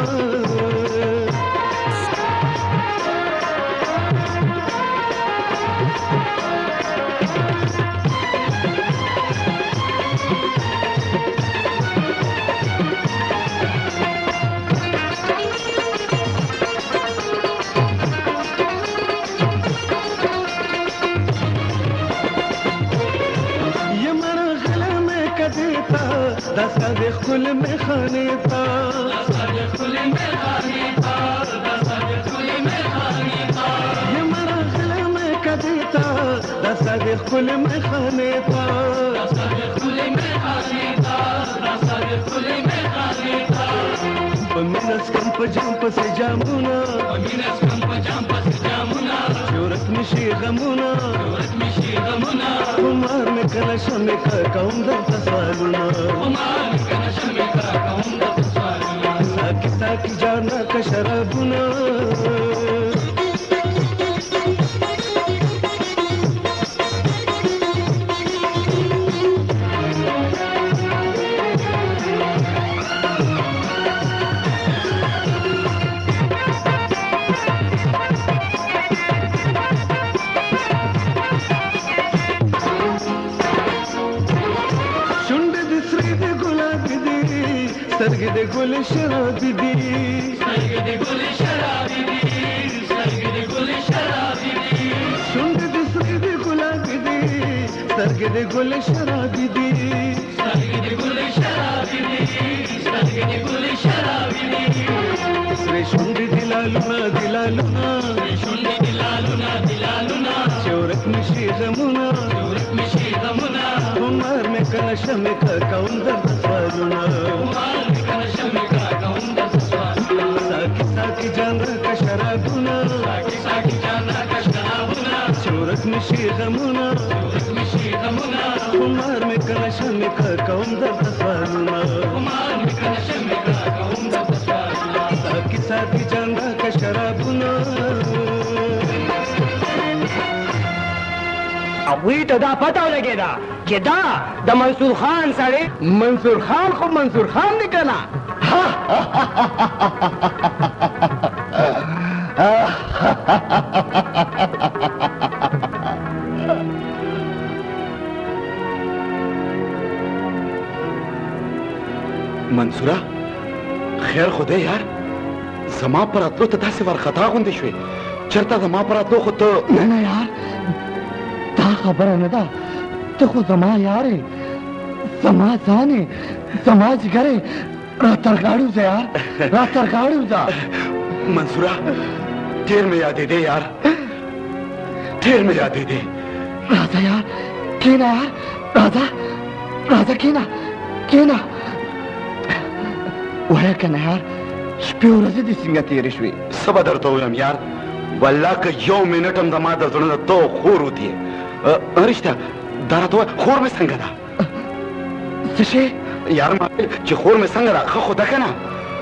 दसा दे खुल में खाने था दसा दे खुल में खाने था दसा दे खुल में खाने था ये मरा गले में कभी था दसा दे खुल में खाने था दसा दे खुल में खाने था दसा दे खुल में खाने था बमिनस कंप जंप से जामुना बमिनस कंप जंप से जामुना चौरत में शी गमुना चौरत में शी गमुना कुमार में कलश में का कौंदर तस्वारुना कुमार में कलश में का कौंदर तस्वारुना साकी साकी जाना का शराबुना सरगदे गुल शराबी दी सरगदे गुल शराबी दी सरगदे गुल शराबी दी सुंदर सरगदे गुलाबी दी सरगदे गुल शराबी दी सरगदे गुल शराबी दी सरगदे गुल शराबी दी रे शुंडी दिलालुना दिलालुना रे शुंडी दिलालुना दिलालुना चौरत में शी गमुना चौरत में शी गमुना कुमार में कलश में का कौंदर तस्वारुना कुमार में कलश में का कौंदर तस्वारुना साकी साकी जान का शराबुना साकी साकी जान का शराबुना चौरत में शी गमुना चौरत में शी गमुना कुमार में कलश में का कौंदर तस्वारुना कुमार में कलश में का कौंदर तस्वारुना साकी साकी जान का शराबुना अब वही तो दा पता लगेगा कि दा द मंसूर खान सारे मंसूर खान को मंसूर खान निकला मंसूरा खैर खुदे यार जमा पर अतलो तथा से वरखता गुंदी शुए चरता जमा पर अतलो खुद तो ना ना यार ता खबर न दा तो खुद जमा यार है जमा जाने समाज करे रातर गाड़ू से यार रातर गाड़ू जा मंसूरा देर में याद दे यार देर में याद दे राजा यार केना यार राजा राजा केना केना वह कहना यार स्प्योर से दिसिंगा तेरे शुए सब दर तो हम यार वल्ला का यो मिनट हम दमा दर तो तो खोर होती है रिश्ता दारा तो खोर में संगदा सशे यार मारे जो खोर में संगदा खा खुदा का ना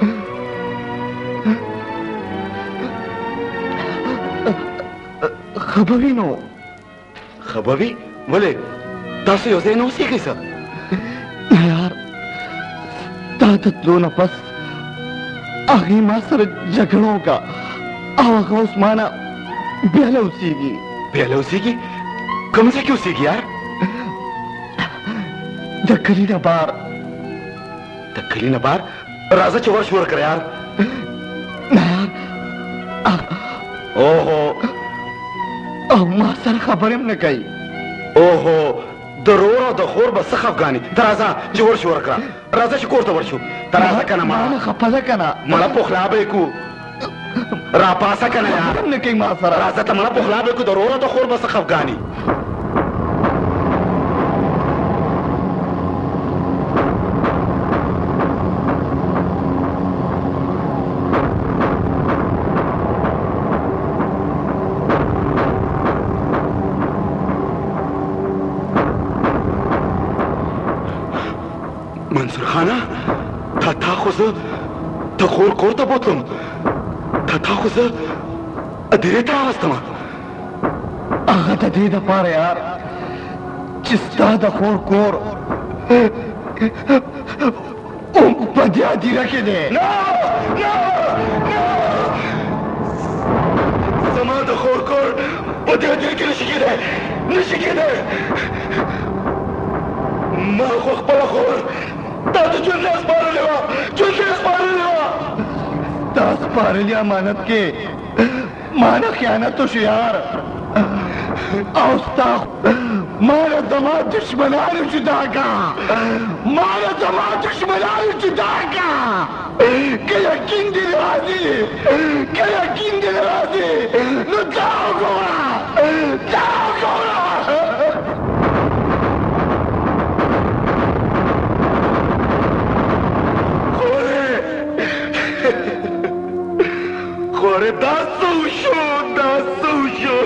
खबरी नो खबरी बोले तासे योसे नो सी कैसा यार ताकत लो न पस आगे मास्टर झगड़ों का आवाज़ उस्माना बेलौसी की बेलौसी की कम से क्यों सीखी यार दक्कली न बार दक्कली न बार राजा चोर शोर कर यार यार ओहो अब मास्टर खबर में कही ओहो दरोरा दखोर बस अफगानी दराजा चोर शोर कर राजा शकोर तो वर्षो दराजा का नाम माना खपला का ना मला पोखला बेकू रापासा का ना यार ने कहीं मास्टर राजा तो मला पोखला बेकू दरोरा दखोर बस अफगानी मंसूर खाना تا تا خو زه د خور کور ته بوتلم تا تا خو زه ادیرې ته راوستم هغه د دې دپاره یار چې ستا د خور کور په دې هدیره کې دی زما د خور کور په دې هدیره کې نشي کېدی نشي کېدی ما خو خپله خور تا ته ژوندۍ سپارلې وه ژوندۍ سپارلې وه تا سپارلي امانت کې ما نه خیانت وشو یار او ستا ما نه زما دشمنانو جدا کا ما نه زما دشمنانو جدا کا که یقین دې راځي که یقین دې راځي نو دا وګوره دا وګوره خورې دا څه وشو دا څه وشو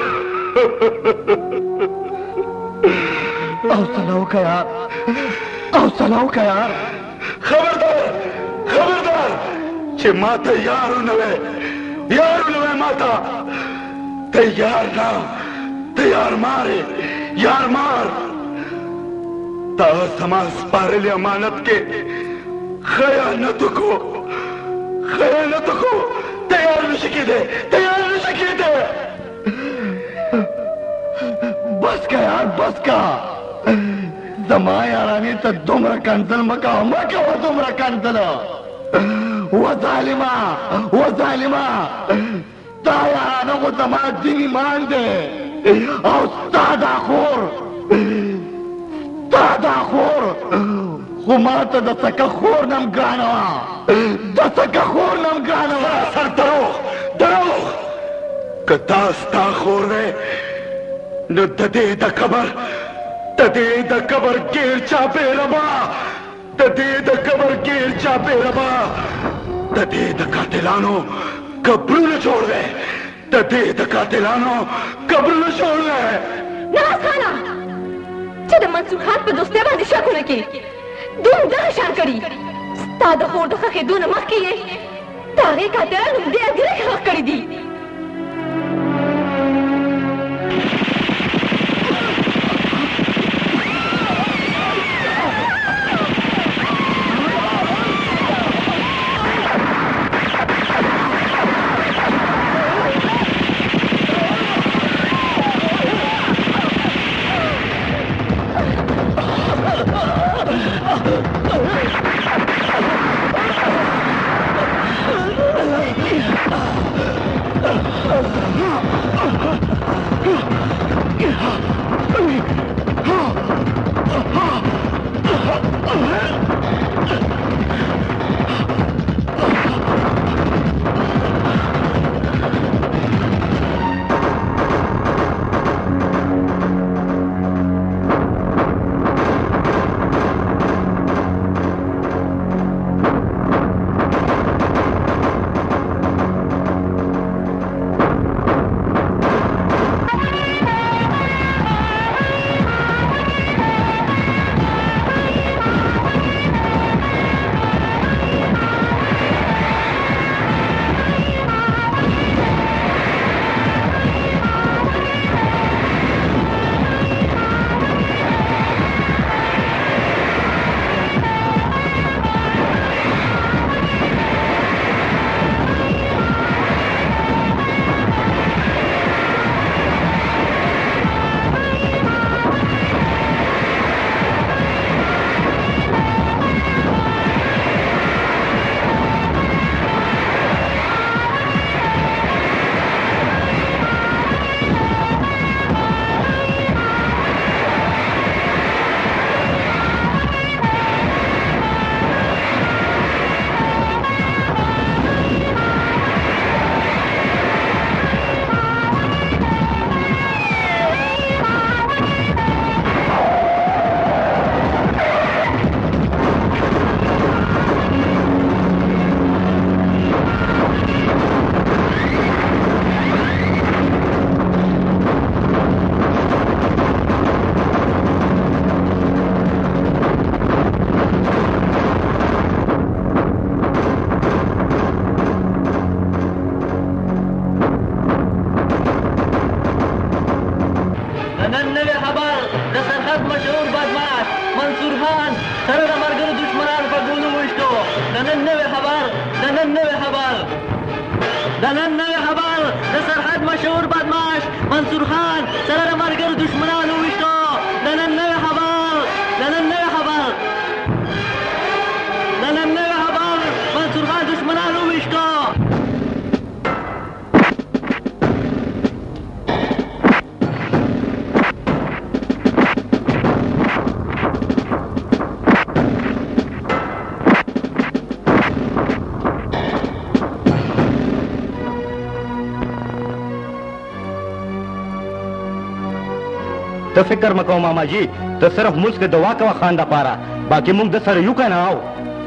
حوصله وکړه یار حوصله وکړه یار خبردار خبردار چې ما ته یار ونه وې یار ونه وې ما ته ته یار نه ته یار مار یې یار مار تا زما سپارلي امانت کې خیانت وکړو خیانت وکړو تیار نشي کېدی تیار نشي کېدی بس کا یار بس کا زما یارانې ته دومره کنځل مه کوه مه کوه دومره کنځل و ظالمه و ظالمه ستا یارانه خو زما دین ایمان دی او ستا دا خور ستا دا خور خو ما ته د سکه خور نم ګرانه وه د سکه خور نم ګرانه وه سر دروغ دروغ که دا ستا خور دی نو د دې د قبر د دې د قبر ګیر چاپېره به د دې د قبر ګیر چاپېره به د دې د قاتلانو قبرونه جوړ دی د دې د قاتلانو قبرونه جوړ دی نواز خانه چې د منصور خان په دوستۍ باندې شکونه کې دوی دغه شان کړي ستا د خور د ښخېدو نه مخکې یې د هغې قاتلانو دې هدیره کې ښخ کړي دي نن نوې خبر د نن نوې خبر د نن نوې خبر د سرحد مشهور بدمعاش منصور خان سره د ملګرو دشمنانو وویشتو د نن نوې خبر د نن نوې خبر د نن نوې خبر منصور خان دشمنانو وویشتو ته فکر مکو ماما جی ته صرف ملک کې دعا کوه خان د پاره باقي موږ د سره یو کنه او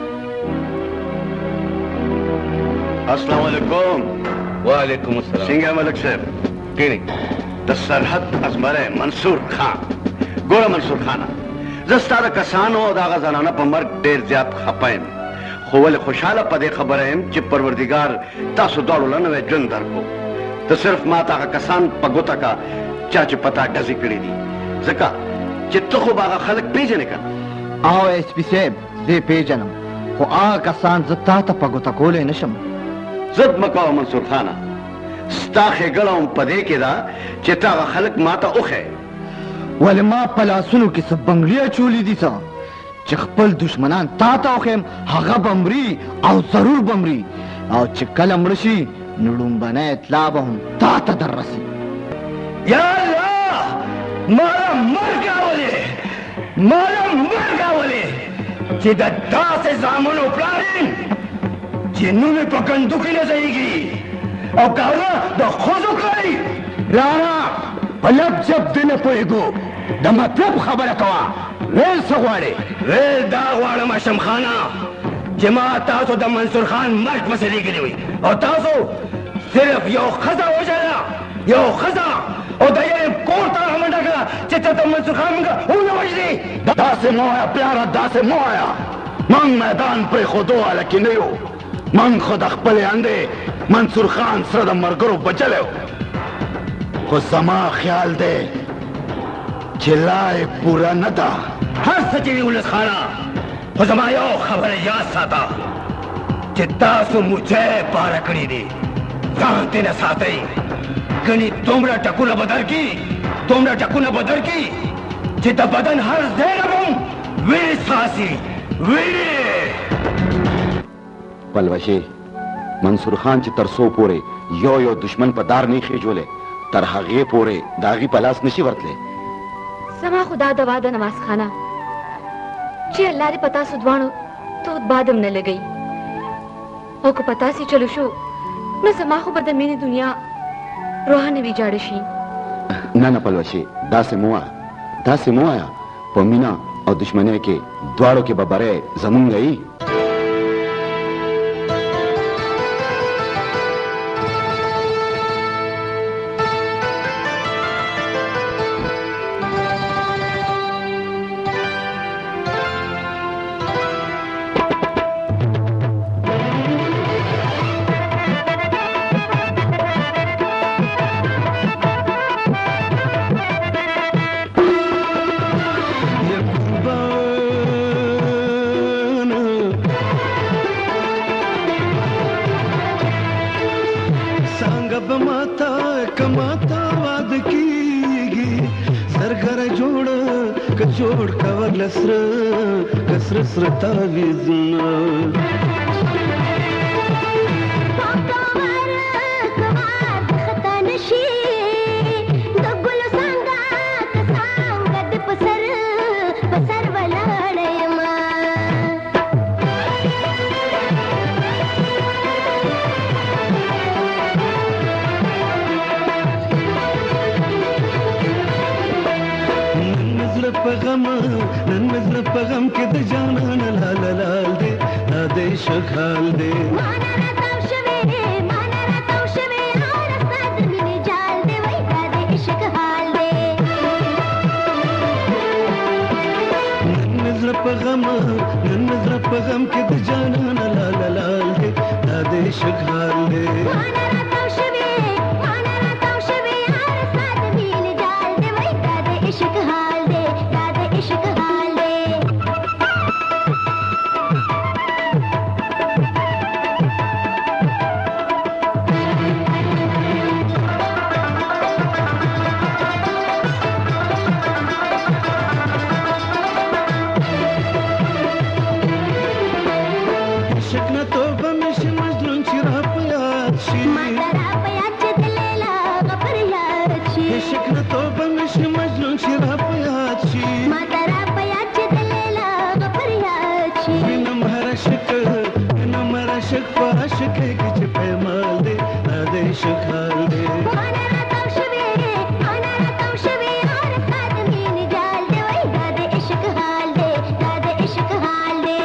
السلام علیکم وعلیکم السلام څنګه ملک صاحب کینی د سرحد ازمره منصور خان ګوره منصور خان زه ستاسو کسانو او دغه زنانه په مرګ ډیر زیات خپایم خو ولې خوشاله په دې خبره یم چې پروردګار تاسو دواړو له نوې ژوند درکو ته صرف ما ته هغه کسان په ګوته کا چا چې پتا ډزې کړې دي ځکه چې ته خو به هغه خلک پېژنې که او ایس پي صاحب زه پیژنم خو هغه کسان زه تا ته په ګوته کولی نه شم ضد مه کوه منصور خانه ستا ښېګړه هم په دې کې ده چې ته هغه خلک ما ته وښیې ولې ما په لاسونو کې څه بنګړي اچولي دي څه چې خپل دشمنان تا ته وښیم هغه به مري او ضرور به مري او چې کله مړه شي نو لومبنی اطلاع به هم تا ته در رسي یا الله مالا مرګ راولې مالا مرګ راولې چې د داسې زامنو پلار یم چې نوم یې په کندو کې نه ځایږي او کارونه د ښځو کوي رانه په لب جب دې نه پوهېږو د مطلب خبره کوه ویل څه غواړې ویل دا غواړم هاشم خانه چې ما تاسو د منصور خان مرګ پسې لیږلي وي او تاسو صرف یو ښځه وژله یو ښځه او د یې کور ته رامنډه کړه چې ته د منصور خان موږ ونه وژنې داسې مه وایه پلاره داسې مه وایه موږ میدان پرېښودو هلکې نه یو موږ خو د خپلې اندې منصور خان سره د ملګرو بچلی و خو زما خیال دی چې لا یې پوره نه ده هر څه چې وي ولس خانه خو زما یو خبره یاد ساته چې تاسو مچۍ پاره کړي دي ځان ترې نه ساتئ ګنې دومره ټکونه به درکړي دومره ټکونه به درکړي چې د بدن هر ځای نه به هم وینې څاڅي وینې پلوشې منصور خان چې تر څو پورې یو یو دشمن په دار نه خېجولی تر هغې پورې د هغې په لاس نشي ورتلی زما خو دا دوا ده نواز خانه چې الله دې په تاسو دواړو تود بادم نه لګوي او که په تاسې چلو شو نو زما خو به د مینې دنیا روحانه ویجاړه شي نه نه پلوشې داسې مه وایه داسې مه وایه په مینه او دشمنۍ کې دواړو کې به بری زمونږ یي جوړ کور لسره کسر سره تعویذونه نن مزل په غم کې د جانان لال لال دی دا د شغال دی مانا راتاو شوی مانا راتاو شوی اور سات مینه جال دی وای دا د عشق حال دی نن مزل په غم نن مزل په غم کې د جانان لال لال دی دا د شغال دی مانا راتاو شوی مانا راتاو شوی اور سات مینه جال دی وای دا د عشق حال دی عشق حال دے عشق نه توبه مې شي مجنون چې را په یاد شي ماته را په یاد چې د لیلا غفر یاد شي عشق نه توبه مې شي مجنون چې را په یاد شي ماته را په یاد چې د لیلا غفر یاد شي وینم هر عشق وینم هر عشق په عشق کې چې پیمال دی دا د عشق حال دی انا راتاو شوې انا راتاو شوې هر ساعت مینې جال دی وای دا د عشق حال دی دا د عشق حال دی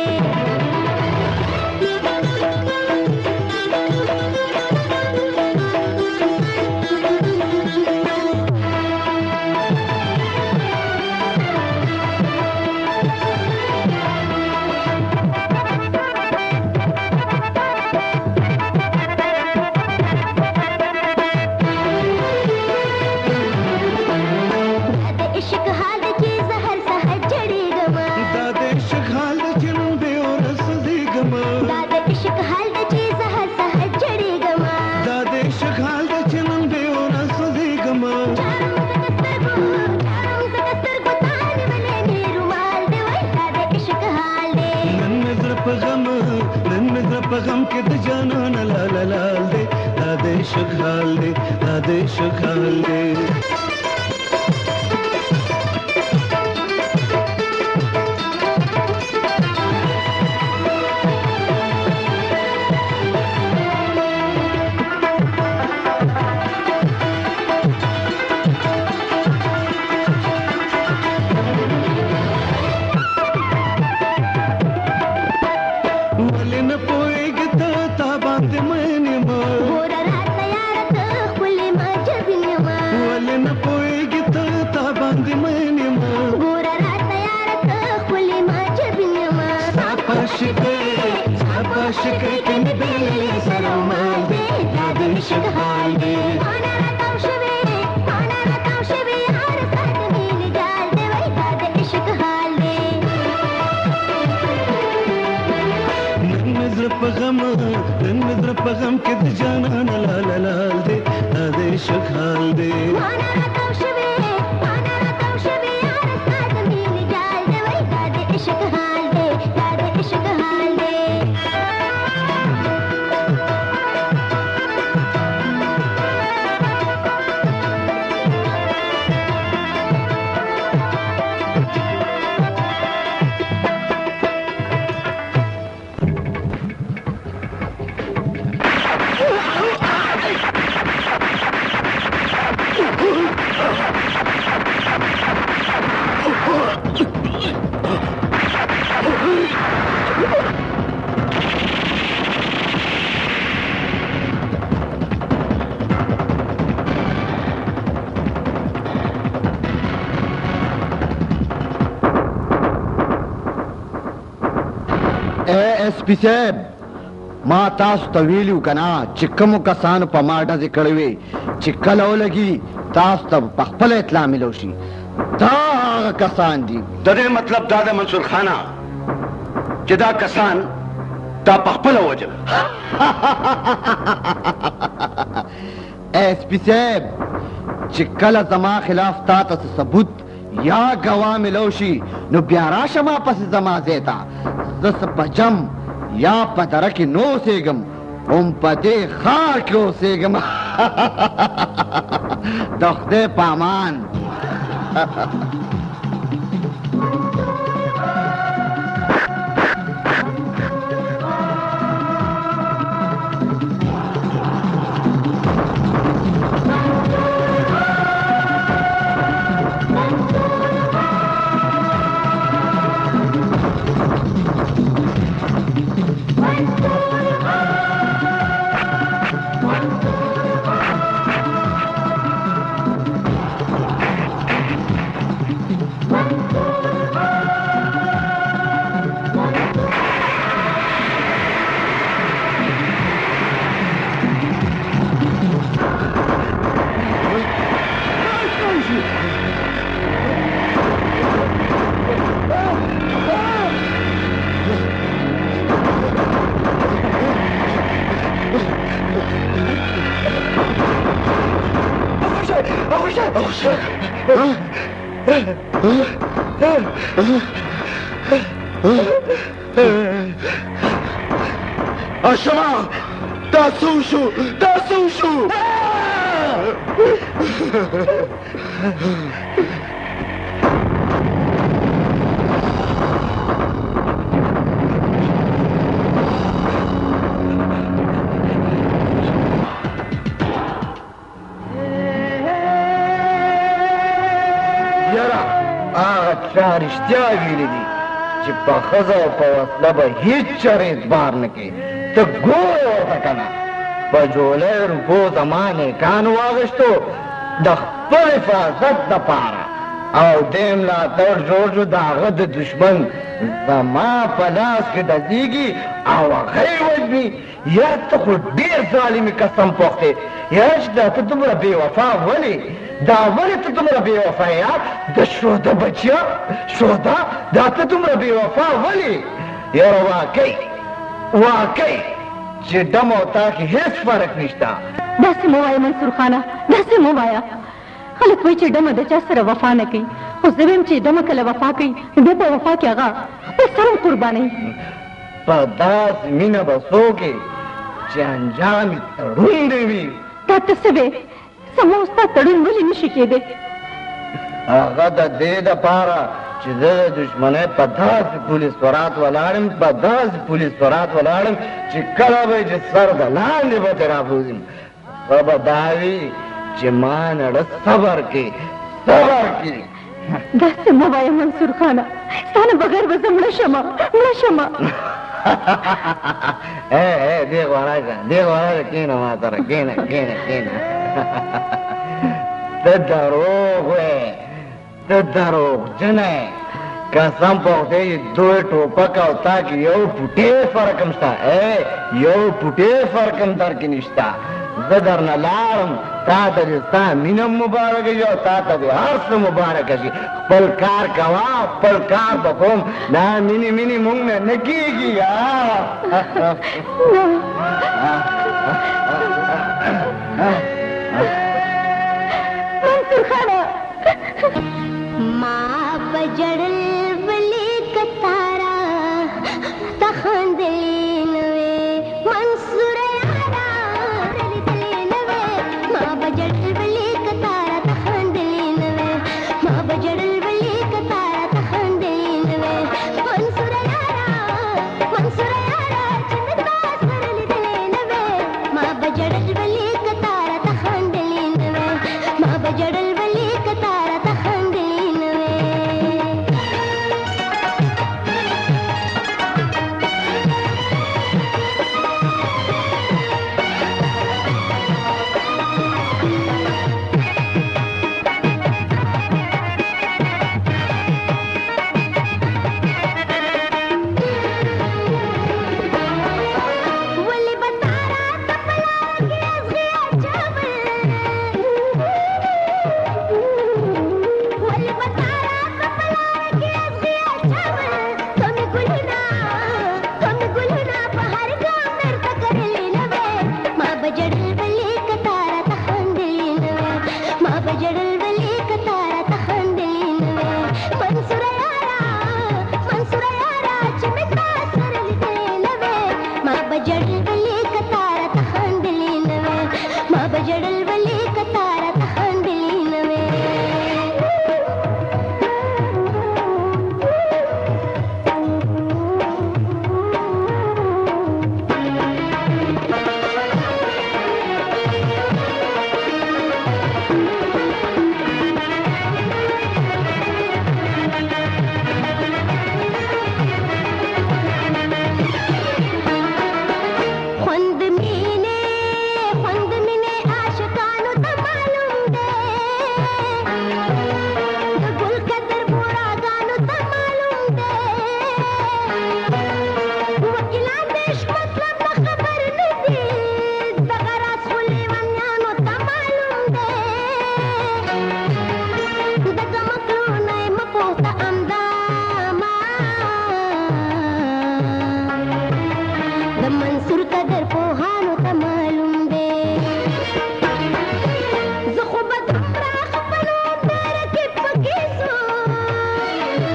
غم کې د جانان لا لا لال دی دا د عشق حال دی دا د عشق حال دی پی صاحب ما تاسو ته ویلو کنا چې کومو کسانو په ما ډزې کړې وې چې کله ولګي تاسو ته په خپله اطلاع میلو شي دا هغه کسان دي د دې مطلب دا ده منصور خانه چې دا کسان تا په خپله وجل ایس پی صاحب چې کله زما خلاف تا ته ثبوت یا ګواه میلو شي نو بیا راشه ما پسې زما ځای ته زه څه په جم یا په دره کې نه اوسېږم هم په دې ښار کې اوسېږم د خدای په امان اشما تاسو شو تاسو شو یاره هغه چا رښتیا ویلي دي چې په ښځه او په وسله به هېڅ چېرې اعتبار نه کوي ته ګوره ورته که نه په جولۍ روپو زما نیکانو واغېشتو د خپل حفاظت دپاره او دې ملاتړ جوړ شو د هغه د دشمن زما په لاس کې ډزېږي او هغه یې وژني یاره ته خو ډېر ظالمې قسم پوښتې یاره چې دا ته دومره بې وفا ولې دا ولې ته دومره بې وفا یار د شوده بچیا شوده دا ته دومره بې وفا ولې یاره واقعي واقعي چې ډم او تا کې هېڅ فرق نشته داسې مه وایه منصور خانه داسې مه وایه خلک وایي چې ډمه د چا سره وفا نه کوي خو زه وایم چې ډمه کله وفا کوي بیا په وفا کې هغه خپل سر هم قربانوي په داسې مینه به څوکې چې انجام یې تړون دی وي دا ته څه وې زما ستا تړون ولې نشي کېدی هغه د دې دپاره چې زه د دشمنۍ په داسې پولیس ورات ولاړم په داسې پولیس ورات ولاړم چې کله به چې سر د لاندې به ترې رابوځم ښه به دا وي چې ما نړه صبر کې صبر کې داسې مه وایه منصور خانه ستا نه بغیر به زه مړه شمه مړه شمه دې غوره شه دې غوره شه کښېنه ما سره کښېنه کښېنه کښېنه ته دروغ وې ته دروغجن یې قسم په خدای چې دوی ټوپک او تا کې یو فوټې فرق هم شته یو فوټې فرق هم در کې نشته زه درنه لاړم تا ته دې ستا مینه مبارکه شي او تا ته دې هر څه مبارکه شي خپل کار کوه خپل کار به کوم دا مینې مینې مونږ نه نه کېږي منصور خانه ما بجړل ولې کتارا تخندلې نوې منصور یارا دلې نوې ما بجړل ولې کتارا تخندلې نوې ما بجړل ولې کتارا تخندلې نوې منصور یارا منصور یارا چې متا سره دلې نوې ما بجړل ولې کتارا تخندلې نوې ما بجړل ولې کتارا تخندلې نوې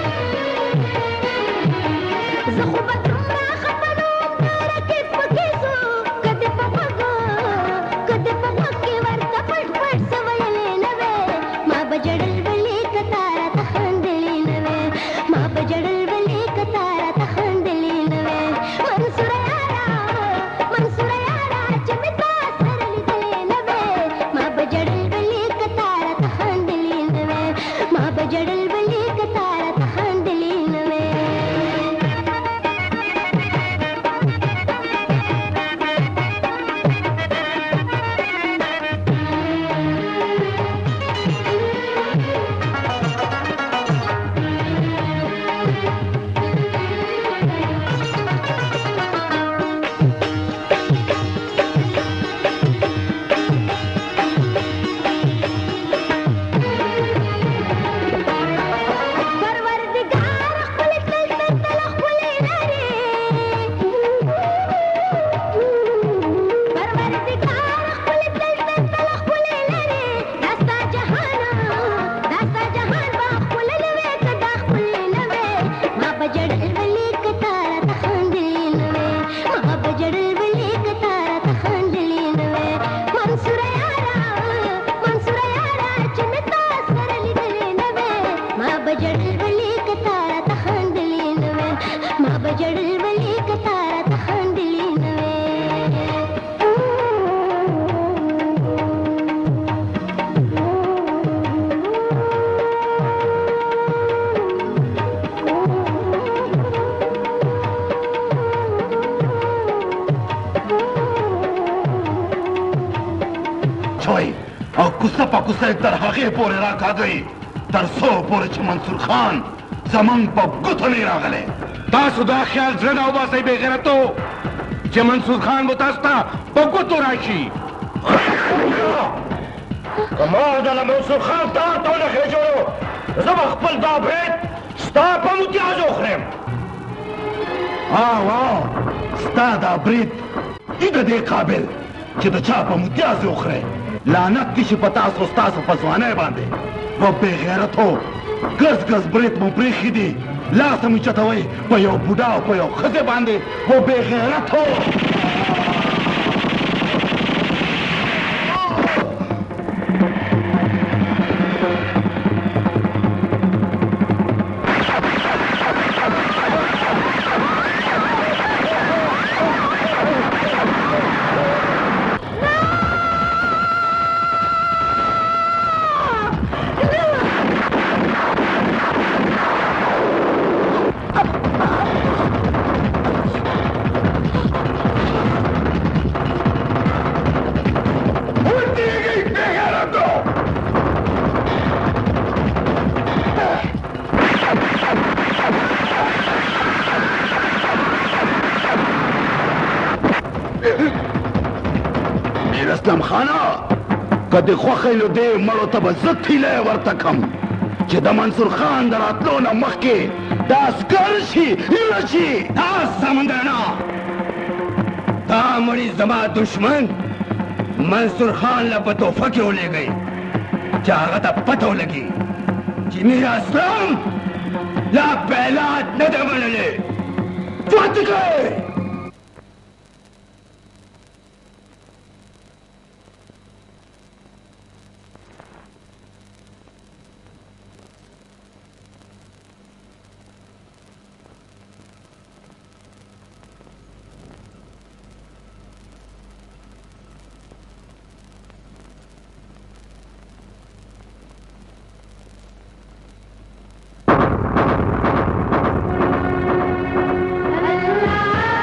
زه خو به دومره خفه نوم داره کې پکې سو واچوي او کوڅه په کوڅه تر هغې پورې راکاږئ تر څو پورې چې منصور خان زمونږ په ګوتو نه راغلی. تاسو دا خیال زړه نه وباسئ بې غیرتو چې منصور خان به تاسو ته په ګوتو راشي. که ما د منصور خان تا ته ونښلې جوړو زه به خپل دا برید ستا په متیازو وخورم. او او ستا دا برید ای د دې قابل چې د چا په متیازې وخورې. لعنت دي شي په تاسو ستاسو په ځوانۍ باندې و بې غیرتو ګز ګز برید مو پرېښي دي لاس مو چتوئ په یو بوډا او په یو ښځې باندې و بې غیرتو. اسلام خانه که دې خوښی نو دې مړو ته به زه تیلی ورته کړم چې د منصور خان د راتلو نه مخکې دا عسکر شي ایره شي. دا سمندرانه دا مړي زما دشمن منصور خان له په تحفه کې ولېږئ چې هغه ته پته ولګي چې میر اسلام لا بیلات نه ده منلې. پاتې کړئ. Allah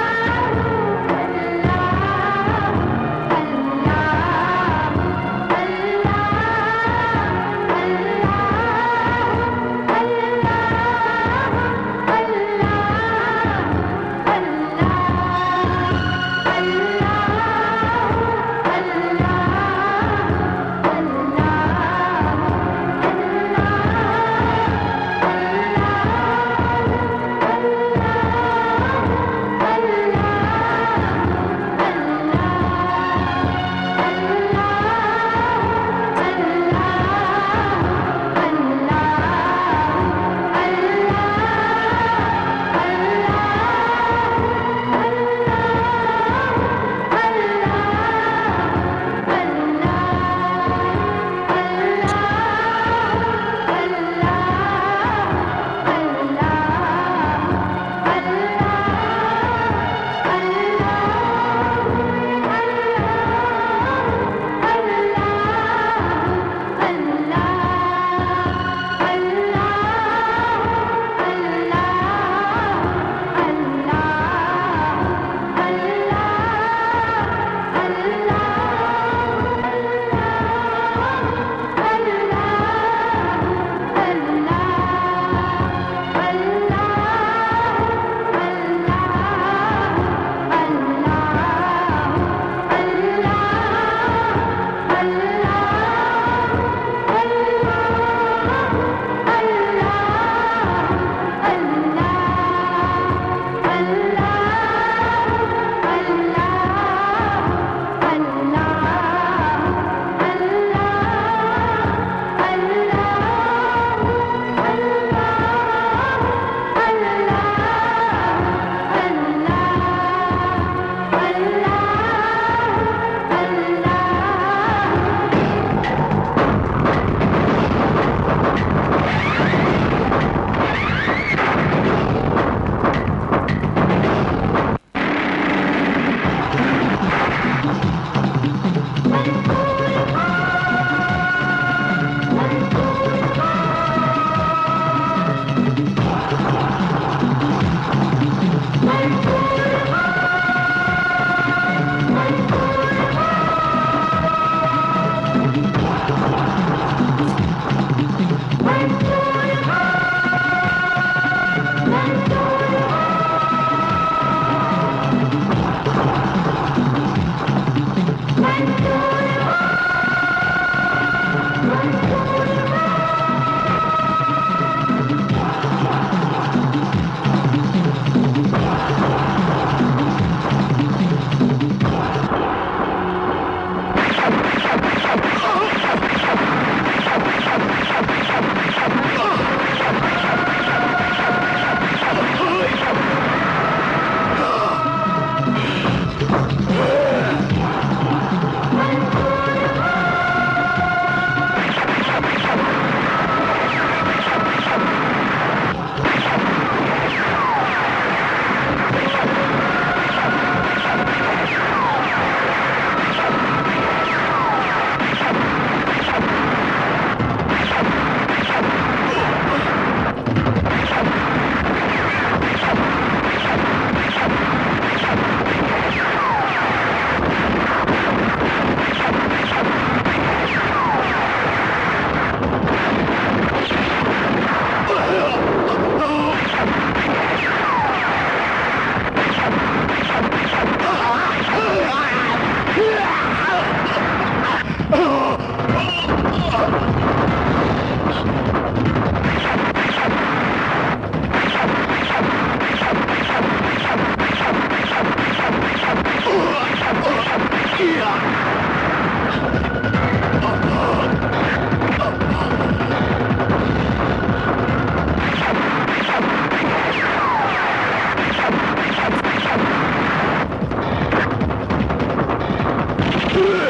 हाँ